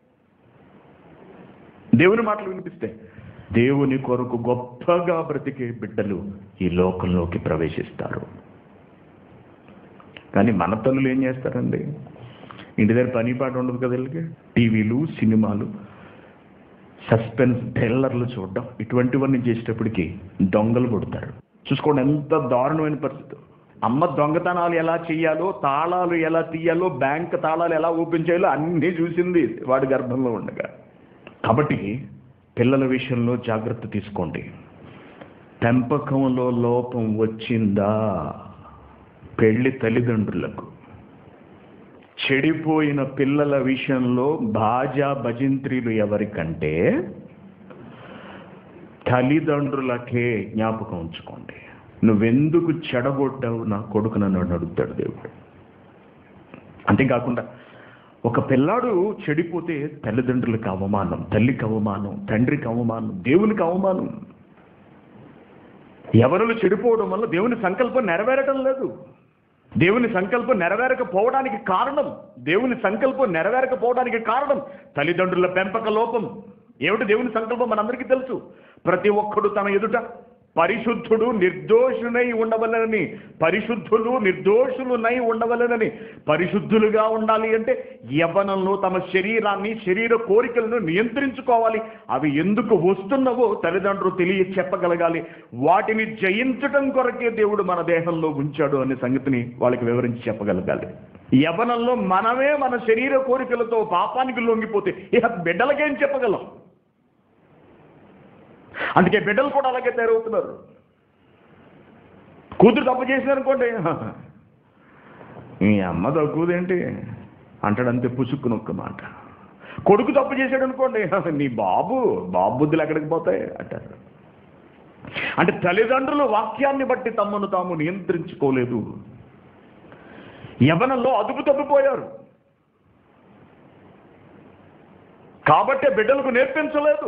దేవుని మాటలు వినిపిస్తే దేవుని కొరకు గొప్పగా బ్రతికే బిడ్డలు ఈ లోకంలోకి ప్రవేశిస్తారు. కానీ మన తల్లులు ఏం చేస్తారండి? ఇంటి దగ్గర పని పాట ఉండదు కదా, టీవీలు, సినిమాలు, సస్పెన్స్ థ్రిల్లర్లు చూడడం, ఇటువంటివన్నీ చేసేటప్పటికి దొంగలు కొడతారు. చూసుకోండి ఎంత దారుణమైన పరిస్థితి. అమ్మ దొంగతనాలు ఎలా చేయాలో, తాళాలు ఎలా తీయాలో, బ్యాంక్ తాళాలు ఎలా ఓపెన్ చేయాలో అన్నీ చూసింది వాడి గర్భంలో ఉండగా. కాబట్టి పిల్లల విషయంలో జాగ్రత్త తీసుకోండి. పెంపకంలో లోపం వచ్చిందా పెళ్లి తల్లిదండ్రులకు. చెడిపోయిన పిల్లల విషయంలో బాజా భజంత్రీలు ఎవరికంటే తల్లిదండ్రులకే. జ్ఞాపకం ఉంచుకోండి. నువ్వెందుకు చెడగొట్టావు నా కొడుకు నన్ను అడుగుతాడు దేవుడు. అంతేకాకుండా ఒక పిల్లాడు చెడిపోతే తల్లిదండ్రులకు అవమానం, తల్లికి అవమానం, తండ్రికి అవమానం, దేవునికి అవమానం. ఎవరు చెడిపోవడం వల్ల దేవుని సంకల్పం నెరవేరటం లేదు. దేవుని సంకల్పం నెరవేరకపోవడానికి కారణం దేవుని సంకల్పం నెరవేరకపోవడానికి కారణం తల్లిదండ్రుల పెంపక లోపం. ఏమిటి దేవుని సంకల్పం మనందరికీ తెలుసు. ప్రతి ఒక్కడు తన ఎదుట పరిశుద్ధుడు నిర్దోషునై ఉండవలనని, పరిశుద్ధులు నిర్దోషులునై ఉండవలనని. పరిశుద్ధులుగా ఉండాలి అంటే యవ్వనంలో తమ శరీరాన్ని, శరీర కోరికలను నియంత్రించుకోవాలి. అవి ఎందుకు వస్తున్నవో తల్లిదండ్రులు తెలియ చెప్పగలగాలి. వాటిని జయించడం కొరకే దేవుడు మన దేహంలో ఉంచాడు అనే సంగతిని వాళ్ళకి వివరించి చెప్పగలగాలి. యవ్వనంలో మనమే మన శరీర కోరికలతో పాపానికి లొంగిపోతే ఇక బిడ్డలకేం చెప్పగలం? అందుకే బిడ్డలు కూడా అలాగే తయారవుతున్నారు. కూతురు తప్పు చేసినారనుకోండి, మీ అమ్మ తక్కువదేంటి అంటాడంతే పుసుక్కుని ఒక్క మాట. కొడుకు తప్పు చేశాడు అనుకోండి, నీ బాబు బాబు బుద్ధులు ఎక్కడికి పోతాయి అంటారు. అంటే తల్లిదండ్రులు వాక్యాన్ని బట్టి తమను తాము నియంత్రించుకోలేదు. యవ్వనంలో అదుపు తప్పిపోయారు కాబట్టే బిడ్డలకు నేర్పించలేదు.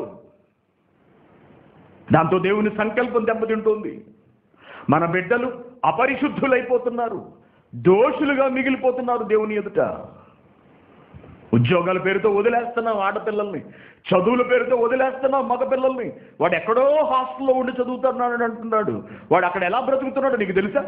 దాంతో దేవుని సంకల్పం దెబ్బతింటుంది. మన బిడ్డలు అపరిశుద్ధులైపోతున్నారు, దోషులుగా మిగిలిపోతున్నారు దేవుని ఎదుట. ఉద్యోగాల పేరుతో వదిలేస్తున్నాం ఆడపిల్లల్ని, చదువుల పేరుతో వదిలేస్తున్నాం మగపిల్లల్ని. వాడు ఎక్కడో హాస్టల్లో ఉండి చదువుతున్నాడు అంటున్నాడు. వాడు అక్కడ ఎలా బ్రతుకుతున్నాడో నీకు తెలుసా?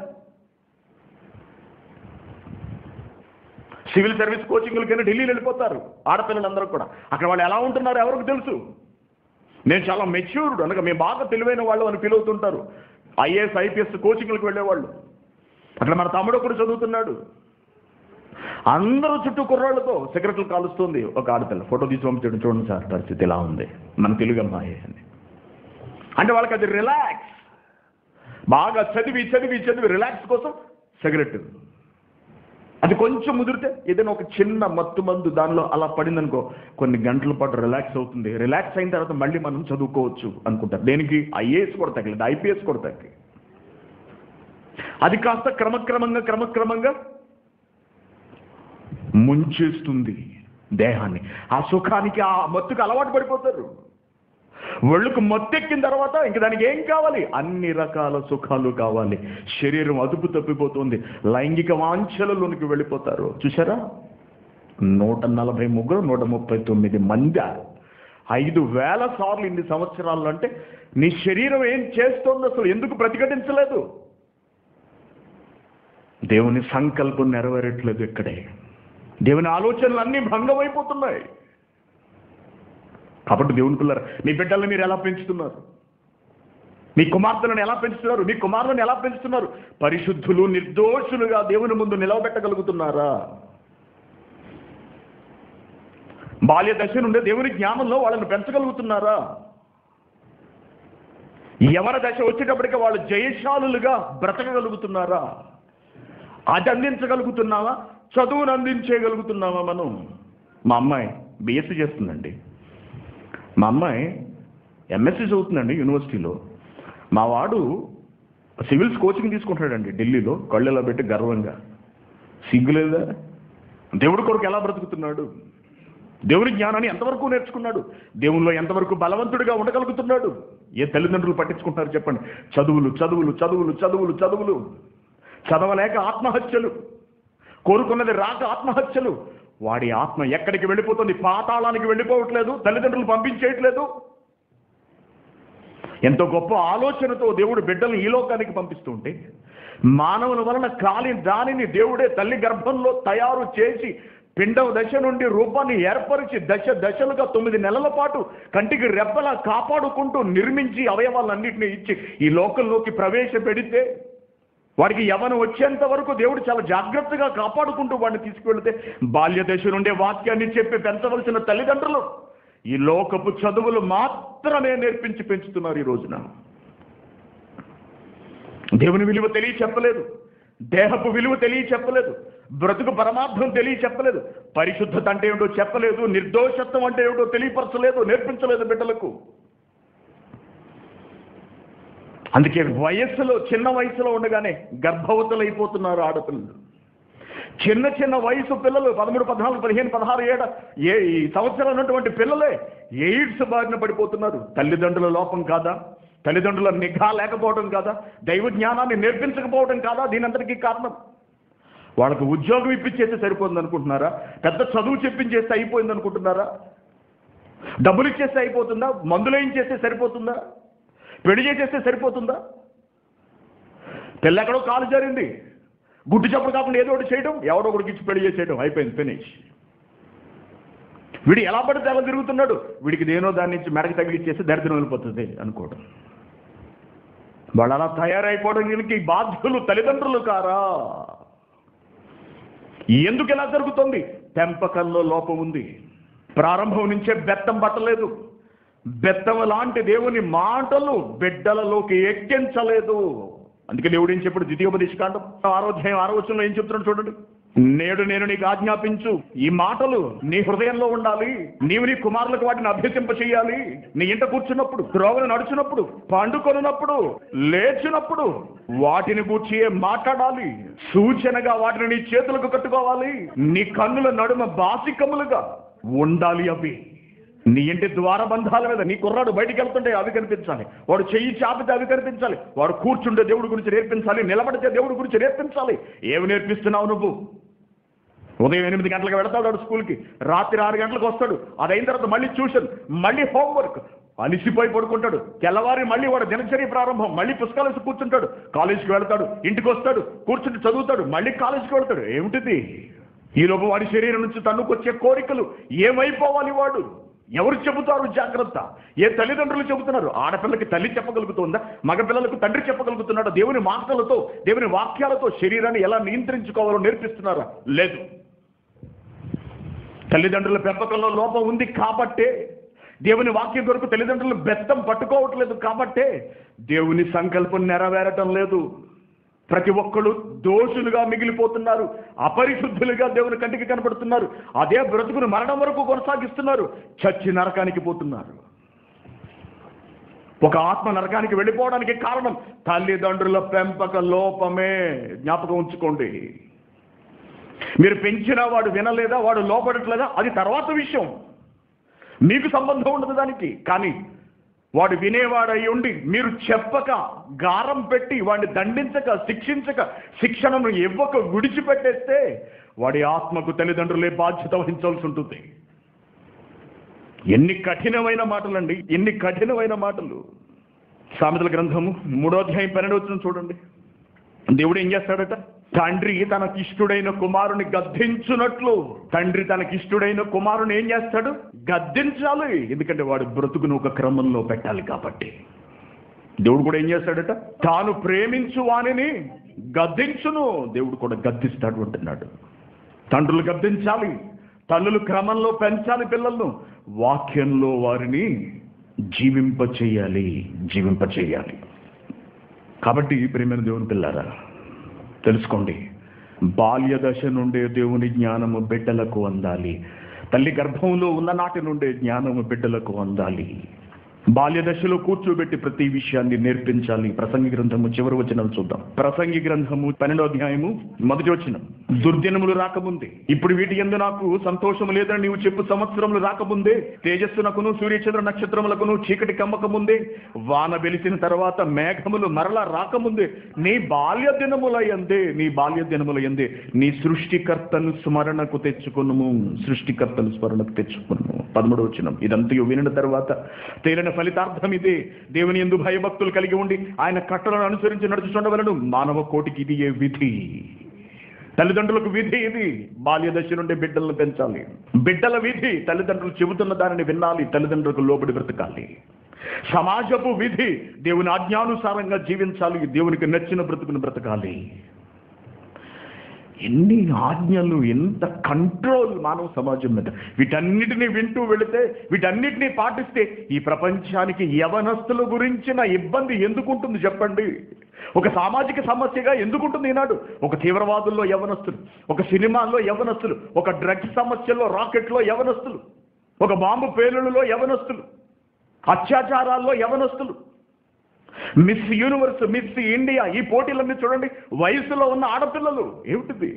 సివిల్ సర్వీస్ కోచింగ్లకైనా ఢిల్లీలో వెళ్ళిపోతారు ఆడపిల్లలందరూ కూడా. అక్కడ వాళ్ళు ఎలా ఉంటున్నారు ఎవరికి తెలుసు? నేను చాలా మెచ్యూర్డ్ అనగా మేము బాగా తెలివైన వాళ్ళు అని ఫీల్ అవుతుంటారు. ఐఏఎస్ ఐపీఎస్ కోచింగ్లకు వెళ్ళేవాళ్ళు. అక్కడ మన తమ్ముడు కూడా చదువుతున్నాడు. అందరూ చుట్టూ కుర్రాళ్ళతో సిగరెట్లు కాలుస్తుంది ఒక ఆడపిల్ల. ఫోటో తీసి పంపించడం, చూడండి సార్ పరిస్థితి ఇలా ఉంది, మన తెలుగు అమ్మాయి అని. అంటే వాళ్ళకి అది రిలాక్స్. బాగా చదివి చదివి చదివి రిలాక్స్ కోసం సిగరెట్, అది కొంచెం ముదిరితే ఏదైనా ఒక చిన్న మత్తు మందు దానిలో అలా పడిందనుకో, కొన్ని గంటల పాటు రిలాక్స్ అవుతుంది. రిలాక్స్ అయిన తర్వాత మళ్ళీ మనం చదువుకోవచ్చు అనుకుంటారు. దేనికి? ఐఏఎస్ కూడా తగ్గలేదు, ఐపీఎస్ కూడా తగ్గి, అది కాస్త క్రమక్రమంగా క్రమక్రమంగా ముంచేస్తుంది దేహాన్ని. ఆ సుఖానికి, ఆ మత్తుకు అలవాటు పడిపోతారు. ఒళ్ళుకు మత్తెక్కిన తర్వాత ఇంక దానికి ఏం కావాలి? అన్ని రకాల సుఖాలు కావాలి. శరీరం అదుపు తప్పిపోతుంది, లైంగిక వాంఛలలోనికి వెళ్ళిపోతారు. చూసారా, నూట నలభై ముగ్గురు నూట ముప్పై తొమ్మిది మంది ఐదు వేల సార్లు ఇన్ని సంవత్సరాలు అంటే నీ శరీరం ఏం చేస్తోంది? అసలు ఎందుకు ప్రతిఘటించలేదు? దేవుని సంకల్పం నెరవేరట్లేదు. ఇక్కడే దేవుని ఆలోచనలు అన్నీ భంగమైపోతున్నాయి. కాబట్టి దేవుని పిల్లలు, మీ బిడ్డలను మీరు ఎలా పెంచుతున్నారు? మీ కుమార్తెలను ఎలా పెంచుతున్నారు? మీ కుమారులను ఎలా పెంచుతున్నారు? పరిశుద్ధులు నిర్దోషులుగా దేవుని ముందు నిలవబెట్టగలుగుతున్నారా? బాల్య దశ నుండి దేవుని జ్ఞానంలో వాళ్ళని పెంచగలుగుతున్నారా? ఎవరి దశ వచ్చేటప్పటికీ వాళ్ళు జయశాలులుగా బ్రతకగలుగుతున్నారా? అది అందించగలుగుతున్నావా? చదువును అందించేయగలుగుతున్నావా మనం? మా అమ్మాయి బిఎస్సీ చేస్తుందండి, మా అమ్మాయి ఎంఎస్సీ చదువుతుందండి యూనివర్సిటీలో. మా వాడు సివిల్స్ కోచింగ్ తీసుకుంటాడండి ఢిల్లీలో, కళ్ళెలా పెట్టి గర్వంగా. సిగ్గులేదా? దేవుడి కొరకు ఎలా బ్రతుకుతున్నాడు? దేవుని జ్ఞానాన్ని ఎంతవరకు నేర్చుకున్నాడు? దేవునిలో ఎంతవరకు బలవంతుడిగా ఉండగలుగుతున్నాడు? ఏ తల్లిదండ్రులు పట్టించుకుంటారు చెప్పండి? చదువులు చదువులు చదువులు చదువులు చదువులు చదవలేక ఆత్మహత్యలు, కోరుకున్నది రాక ఆత్మహత్యలు. వాడి ఆత్మ ఎక్కడికి వెళ్ళిపోతుంది? పాతాళానికి వెళ్ళిపోవట్లేదు, తల్లిదండ్రులు పంపించేయట్లేదు. ఎంతో గొప్ప ఆలోచనతో దేవుడు బిడ్డలను ఈ లోకానికి పంపిస్తూ ఉంటే, మానవుల వలన కాలి దానిని దేవుడే తల్లి గర్భంలో తయారు చేసి పిండం దశ నుండి రూపాన్ని ఏర్పరిచి దశ దశలుగా తొమ్మిది నెలల పాటు కంటికి రెప్పలా కాపాడుకుంటూ నిర్మించి అవయవాలన్నింటినీ ఇచ్చి ఈ లోకంలోకి ప్రవేశపెడితే, వాడికి యవ్వనం వచ్చేంత వరకు దేవుడు చాలా జాగ్రత్తగా కాపాడుకుంటూ వాడిని తీసుకువెళితే, బాల్య దశ నుండే వాక్యాన్ని చెప్పి పెంచవలసిన తల్లిదండ్రులు ఈ లోకపు చదువులు మాత్రమే నేర్పించి పెంచుతున్నారు. ఈ రోజున దేవుని విలువ తెలియ చెప్పలేదు, దేహపు విలువ తెలియ చెప్పలేదు, బ్రతుకు పరమార్థం తెలియ చెప్పలేదు, పరిశుద్ధత అంటే ఏమిటో చెప్పలేదు, నిర్దోషత్వం అంటే ఏమిటో తెలియపరచలేదు, నేర్పించలేదు బిడ్డలకు. అందుకే వయస్సులో, చిన్న వయసులో ఉండగానే గర్భవతులు అయిపోతున్నారు ఆడపిల్లలు. చిన్న చిన్న వయసు పిల్లలు, పదమూడు పద్నాలుగు పదిహేను పదహారు ఏడ ఏ ఈ సంవత్సరాలు ఉన్నటువంటి పిల్లలే ఎయిడ్స్ బారిన పడిపోతున్నారు. తల్లిదండ్రుల లోపం కాదా? తల్లిదండ్రుల నిఘా లేకపోవడం కాదా? దైవ జ్ఞానాన్ని నేర్పించకపోవడం కాదా దీనంతటికీ కారణం? వాళ్ళకు ఉద్యోగం ఇప్పించేస్తే సరిపోతుంది అనుకుంటున్నారా? పెద్ద చదువు చెప్పించేస్తే అయిపోయింది అనుకుంటున్నారా? డబ్బులు ఇచ్చేస్తే అయిపోతుందా? మందులేం చేస్తే సరిపోతుందా? పెళ్లి చేసేస్తే సరిపోతుందా? పెళ్ళెక్కడో కాలు జరిగింది, గుడ్డు చప్పుడు కాకుండా ఏదో ఒకటి చేయడం, ఎవడో ఒకటికి ఇచ్చి పెళ్లి చేసేయడం, అయిపోయింది, ఫినిష్. వీడు ఎలా పడితే ఎలా తిరుగుతున్నాడు, వీడికి దేనో దాని నుంచి మెడకి తగిలిచ్చేసి దరిద్రం వెళ్ళిపోతుంది అనుకోవడం. వాళ్ళు అలా తయారైపోవడానికి బాధ్యులు తల్లిదండ్రులు కారా? ఎందుకు ఎలా జరుగుతుంది? పెంపకంలో లోపం ఉంది. ప్రారంభం నుంచే బెత్తం పట్టలేదు. బెత్తం లాంటి దేవుని మాటలు బిడ్డలలోకి ఎక్కించలేదు. అందుకే దేవుడు ఏం చెప్పాడు? ద్వితీయోపదేశకాండం ఆరో అధ్యాయం ఆరో వచనంలో ఏం చెప్తున్నాడు చూడండి. నేడు నేను నీకు ఆజ్ఞాపించు ఈ మాటలు నీ హృదయంలో ఉండాలి, నీవు నీ కుమారులకు వాటిని అభ్యసింప చేయాలి. నీ ఇంట కూర్చున్నప్పుడు, త్రోవను నడుచున్నప్పుడు, పండుకొనున్నప్పుడు, లేచినప్పుడు వాటిని గూర్చి మాట్లాడాలి. సూచనగా వాటిని నీ చేతులకు కట్టుకోవాలి. నీ కన్నుల నడుమ బాసికములుగా ఉండాలి అవి. నీ ఇంటి ద్వారబంధాల మీద నీ కుర్రాడు బయటికి వెళ్తుంటే అవి కనిపించాలి, వాడు చెయ్యి చాపితే అవి కనిపించాలి, వాడు కూర్చుంటే దేవుడి గురించి నేర్పించాలి, నిలబడితే దేవుడి గురించి నేర్పించాలి. ఏమి నేర్పిస్తున్నావు నువ్వు? ఉదయం ఎనిమిది గంటలకు వెళతాడు వాడు స్కూల్కి, రాత్రి ఆరు గంటలకు వస్తాడు, అది అయిన తర్వాత మళ్ళీ ట్యూషన్, మళ్ళీ హోంవర్క్, అలిసిపోయి పడుకుంటాడు. తెల్లవారి మళ్ళీ వాడు దినచర్య ప్రారంభం, మళ్ళీ పుస్తకాలు కూర్చుంటాడు, కాలేజీకి వెళ్తాడు, ఇంటికి వస్తాడు, కూర్చుంటే చదువుతాడు, మళ్ళీ కాలేజీకి వెళ్తాడు. ఏమిటిది? ఈలోపు వాడి శరీరం నుంచి తన్నుకొచ్చే కోరికలు ఏమైపోవాలి? వాడు ఎవరు చెబుతారు? జాగ్రత్త. ఏ తల్లిదండ్రులు చెబుతున్నారు? ఆడపిల్లకి తల్లి చెప్పగలుగుతుందా? మగపిల్లలకు తండ్రి చెప్పగలుగుతున్నాడు? దేవుని మాటలతో, దేవుని వాక్యాలతో శరీరాన్ని ఎలా నియంత్రించుకోవాలో నేర్పిస్తున్నారా? లేదు. తల్లిదండ్రుల పెంపకంలో లోపం ఉంది కాబట్టే దేవుని వాక్యం కొరకు తల్లిదండ్రులు బెత్తం పట్టుకోవట్లేదు కాబట్టే దేవుని సంకల్పం నెరవేరటం లేదు. ప్రతి ఒక్కళ్ళు దోషులుగా మిగిలిపోతున్నారు, అపరిశుద్ధులుగా దేవుని కంటికి కనపడుతున్నారు. అదే బ్రతుకును మరణం వరకు కొనసాగిస్తున్నారు, చచ్చి నరకానికి పోతున్నారు. ఒక ఆత్మ నరకానికి వెళ్ళిపోవడానికి కారణం తల్లిదండ్రుల పెంపక లోపమే. జ్ఞాపకం ఉంచుకోండి. మీరు పెంచినా వాడు వినలేదా, వాడు లోపడట్లేదా, అది తర్వాత విషయం, మీకు సంబంధం ఉండదు దానికి. కానీ వాడు వినేవాడై ఉండి మీరు చెప్పక, గారం పెట్టి వాడిని దండించక, శిక్షించక, శిక్షణను ఇవ్వక విడిచిపెట్టేస్తే వాడి ఆత్మకు తల్లిదండ్రులే బాధ్యత వహించాల్సి ఉంటుంది. ఎన్ని కఠినమైన మాటలండి, ఎన్ని కఠినమైన మాటలు. సామెతల గ్రంథము మూడో అధ్యాయం పన్నెండు వచనం చూడండి. దేవుడు ఏం చేస్తాడట? తండ్రి తనకిష్టుడైన కుమారుని గద్దించున్నట్లు తండ్రి తనకిష్టుడైన కుమారుని ఏం చేస్తాడు? గద్దించాలి. ఎందుకంటే వాడు బ్రతుకును ఒక క్రమంలో పెట్టాలి కాబట్టి. దేవుడు కూడా ఏం చేస్తాడట? తాను ప్రేమించు వానిని గద్దించును. దేవుడు కూడా గద్దిస్తాడు అంటున్నాడు. తండ్రులు గద్దించాలి, తల్లులు క్రమంలో పెంచాలి పిల్లలను, వాక్యంలో వారిని జీవింప చేయాలి, జీవింప చేయాలి. కాబట్టి ప్రియమైన దేవుని పిల్లారా, తెలుసుకోండి, బాల్య దశ నుండే దేవుని జ్ఞానము బిడ్డలకు అందాలి. తల్లి గర్భంలో ఉన్న నాటి నుండే జ్ఞానము బిడ్డలకు అందాలి. బాల్య దశలో కూర్చోబెట్టి ప్రతి విషయాన్ని నేర్పించాలి. ప్రసంగి గ్రంథము చివరి వచనం చూద్దాం. ప్రసంగి గ్రంథము పన్నెండో అధ్యాయము మొదటి వచనం. దుర్దినములు రాకముందే, ఇప్పుడు వీటి యందు నాకు సంతోషము లేదని నీవు చెప్పు సంవత్సరములు రాకముందే, తేజస్సునకును సూర్యచంద్ర నక్షత్రములకును చీకటి కమ్మకముందే, వాన వెలిసిన తర్వాత మేఘములు మరలా రాకముందే, నీ బాల్య దినముల యందే నీ బాల్య దినముల యందే నీ సృష్టికర్తను స్మరణకు తెచ్చుకొనుము. సృష్టికర్తను స్మరణకు తెచ్చుకొనుము. పదమూడవ వచనం. ఇదంతా వినిన తర్వాత తేలిన ఫలితార్థం ఇదే, దేవుని యందు భయభక్తులు కలిగి ఉండి ఆయన కట్టలను అనుసరించి నడుచుచుండవలెను. మానవ కోటికి ఇది ఏ విధి. తల్లిదండ్రులకు విధి ఇది. బాల్య దశ నుండి బిడ్డలను పెంచాలి. బిడ్డల విధి తల్లిదండ్రులు చెబుతున్న దానిని వినాలి, తల్లిదండ్రులకు లోబడి బ్రతకాలి. సమాజపు విధి దేవుని ఆజ్ఞానుసారంగా జీవించాలి, దేవునికి నచ్చిన బ్రతుకును బ్రతకాలి. ఎన్ని ఆజ్ఞలు, ఎంత కంట్రోల్ మానవ సమాజం మీద. వీటన్నిటినీ వింటూ వెళితే, వీటన్నిటినీ పాటిస్తే ఈ ప్రపంచానికి యవనస్తుల గురించిన ఇబ్బంది ఎందుకుంటుంది చెప్పండి? ఒక సామాజిక సమస్యగా ఎందుకుంటుంది ఈనాడు? ఒక తీవ్రవాదుల్లో యవనస్తులు, ఒక సినిమాల్లో యవనస్తులు, ఒక డ్రగ్స్ సమస్యలో, రాకెట్లో యవనస్తులు, ఒక బాంబు పేలుళ్ళలో యవనస్తులు, అత్యాచారాల్లో యవనస్తులు, మిస్ యూనివర్స్, మిస్ ఇండియా, ఈ పోటీలన్నీ చూడండి, వయసులో ఉన్న ఆడపిల్లలు. ఏమిటిది?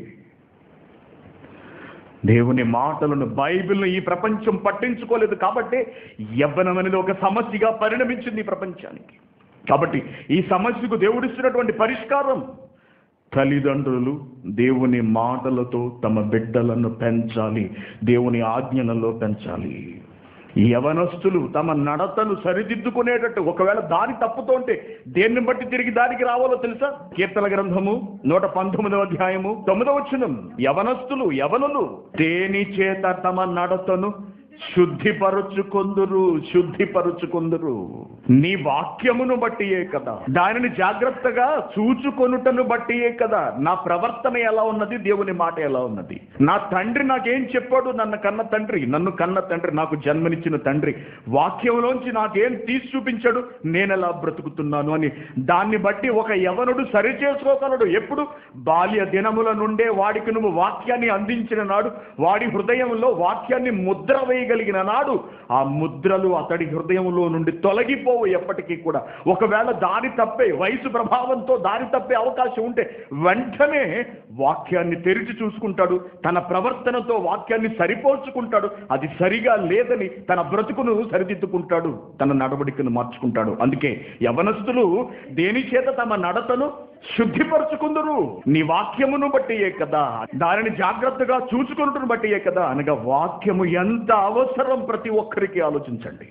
దేవుని మాటలను, బైబిల్ను ఈ ప్రపంచం పట్టించుకోలేదు కాబట్టి యవ్వనం అనేది ఒక సమస్యగా పరిణమించింది ఈ ప్రపంచానికి. కాబట్టి ఈ సమస్యకు దేవుడిస్తున్నటువంటి పరిష్కారం, తల్లిదండ్రులు దేవుని మాటలతో తమ బిడ్డలను పెంచాలి, దేవుని ఆజ్ఞలలో పెంచాలి. యవనస్తులు తమ నడతను సరిదిద్దుకునేటట్టు, ఒకవేళ దారి తప్పుతుంటే దేన్ని బట్టి తిరిగి దారికి రావాలో తెలుసా? కీర్తన గ్రంథము నూట పంతొమ్మిదవ అధ్యాయము తొమ్మిదవ వచనం. యవనస్తులు, యవనులు దేని చేత తమ నడతను శుద్ధిపరుచుకొందురు, శుద్ధిపరుచుకొందురు. నీ వాక్యమును బట్టియే కదా, దానిని జాగ్రత్తగా చూచుకొనుటను బట్టియే కదా నా ప్రవర్తన ఎలా ఉన్నది, దేవుని మాట ఎలా ఉన్నది. నా తండ్రి నాకేం చెప్పాడు, నన్ను కన్న తండ్రి, నన్ను కన్న తండ్రి, నాకు జన్మనిచ్చిన తండ్రి వాక్యంలోంచి నాకేం తీసి చూపించాడు, నేను ఎలా బ్రతుకుతున్నాను అని దాన్ని బట్టి ఒక యవనుడు సరి చేసుకోగలడు. ఎప్పుడు? బాల్య దినముల నుండే వాడికి నువ్వు వాక్యాన్ని అందించిన నాడు, వాడి హృదయంలో వాక్యాన్ని ముద్ర వేయ కలిగిన నాడు ఆ ముద్రలు అతడి హృదయంలో నుండి తొలగిపోవు ఎప్పటికీ కూడా. ఒకవేళ దారి తప్పే, వయసు ప్రభావంతో దారి తప్పే అవకాశం ఉంటే వెంటనే వాక్యాన్ని తెరిచి చూసుకుంటాడు, తన ప్రవర్తనతో వాక్యాన్ని సరిపోల్చుకుంటాడు. అది సరిగా లేదని తన బ్రతుకును సరిదిద్దుకుంటాడు, తన నడవడికను మార్చుకుంటాడు. అందుకే యవనస్తులు దేని చేత తమ నడతను శుద్ధిపరచుకుందరు, నీ వాక్యమును బట్టియే కదా, దానిని జాగ్రత్తగా చూసుకున్నట్టును బట్టియే కదా. అనగా వాక్యము ఎంత అవసరం ప్రతి ఒక్కరికి ఆలోచించండి.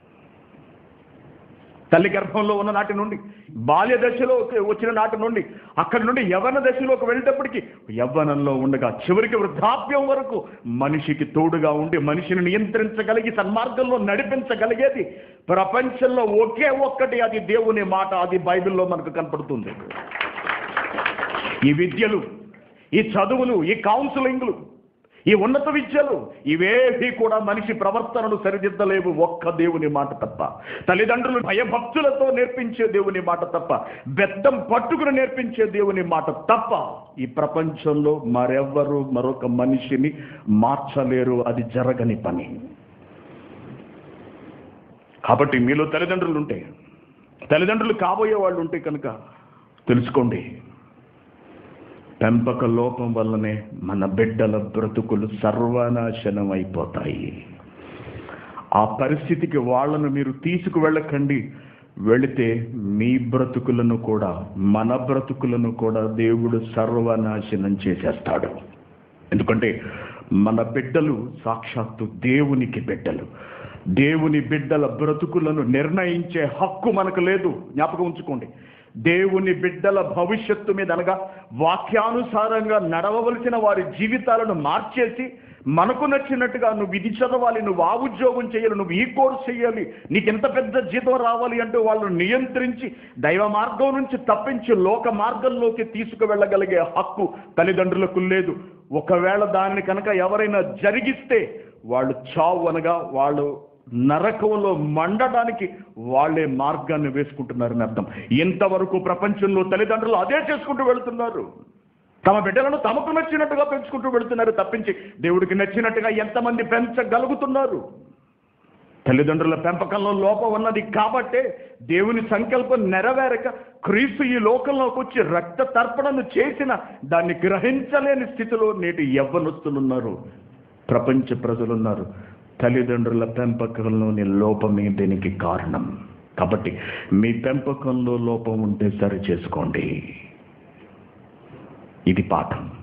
తల్లి గర్భంలో ఉన్న నాటి నుండి, బాల్య దశలో వచ్చిన నాటి నుండి, అక్కడి నుండి యవ్వన దశలోకి వెళ్ళేటప్పటికి, యవ్వనంలో ఉండగా చివరికి వృద్ధాప్యం వరకు మనిషికి తోడుగా ఉండి మనిషిని నియంత్రించగలిగి సన్మార్గంలో నడిపించగలిగేది ప్రపంచంలో ఒకే ఒక్కటి, అది దేవుని మాట, అది బైబిల్లో మనకు కనపడుతుంది. ఈ విద్యలు, ఈ చదువులు, ఈ కౌన్సిలింగ్లు, ఈ ఉన్నత విద్యలు ఇవేవి కూడా మనిషి ప్రవర్తనను సరిదిద్దలేవు, ఒక్క దేవుని మాట తప్ప. తల్లిదండ్రులు భయభక్తులతో నేర్పించే దేవుని మాట తప్ప, బెత్తం పట్టుకుని నేర్పించే దేవుని మాట తప్ప ఈ ప్రపంచంలో మరెవ్వరూ మరొక మనిషిని మార్చలేరు. అది జరగని పని. కాబట్టి మీలో తల్లిదండ్రులు ఉంటే, తల్లిదండ్రులు కాబోయే వాళ్ళు ఉంటే కనుక తెలుసుకోండి, పెంపక లోపం వల్లనే మన బిడ్డల బ్రతుకులు సర్వనాశనం అయిపోతాయి. ఆ పరిస్థితికి వాళ్ళను మీరు తీసుకువెళ్ళకండి. వెళితే మీ బ్రతుకులను కూడా, మన బ్రతుకులను కూడా దేవుడు సర్వనాశనం చేసేస్తాడు. ఎందుకంటే మన బిడ్డలు సాక్షాత్తు దేవునికి బిడ్డలు. దేవుని బిడ్డల బ్రతుకులను నిర్ణయించే హక్కు మనకు లేదు. జ్ఞాపకం ఉంచుకోండి. దేవుని బిడ్డల భవిష్యత్తు మీద అనగా వాక్యానుసారంగా నడవవలసిన వారి జీవితాలను మార్చేసి మనకు నచ్చినట్టుగా నువ్వు ఇది చదవాలి, నువ్వు ఆ ఉద్యోగం చేయాలి, నువ్వు ఈ కోర్స్ చేయాలి, నీకు ఎంత పెద్ద జీతం రావాలి అంటే వాళ్ళను నియంత్రించి దైవ మార్గం నుంచి తప్పించి లోక మార్గంలోకి తీసుకువెళ్ళగలిగే హక్కు తల్లిదండ్రులకు లేదు. ఒకవేళ దాన్ని కనుక ఎవరైనా జరిగిస్తే వాళ్ళు చావు అనగా వాళ్ళు నరకంలో మండడానికి వాళ్ళే మార్గాన్ని వేసుకుంటున్నారని అర్థం. ఇంతవరకు ప్రపంచంలో తల్లిదండ్రులు అదే చేసుకుంటూ వెళుతున్నారు. తమ బిడ్డలను తమకు నచ్చినట్టుగా పెంచుకుంటూ వెళుతున్నారు తప్పించి దేవుడికి నచ్చినట్టుగా ఎంతమంది పెంచగలుగుతున్నారు? తల్లిదండ్రుల పెంపకంలో లోపం ఉన్నది కాబట్టే దేవుని సంకల్పం నెరవేరక క్రీస్తు ఈ లోకంలోకి వచ్చి రక్త తర్పణను చేసిన దాన్ని గ్రహించలేని స్థితిలో నేటి యవ్వనస్తులున్నారు, ప్రపంచ ప్రజలున్నారు. తల్లిదండ్రుల పెంపకంలోని లోపమే దీనికి కారణం. కాబట్టి మీ పెంపకంలో లోపం ఉంటే సరి చేసుకోండి. ఇది పాఠం.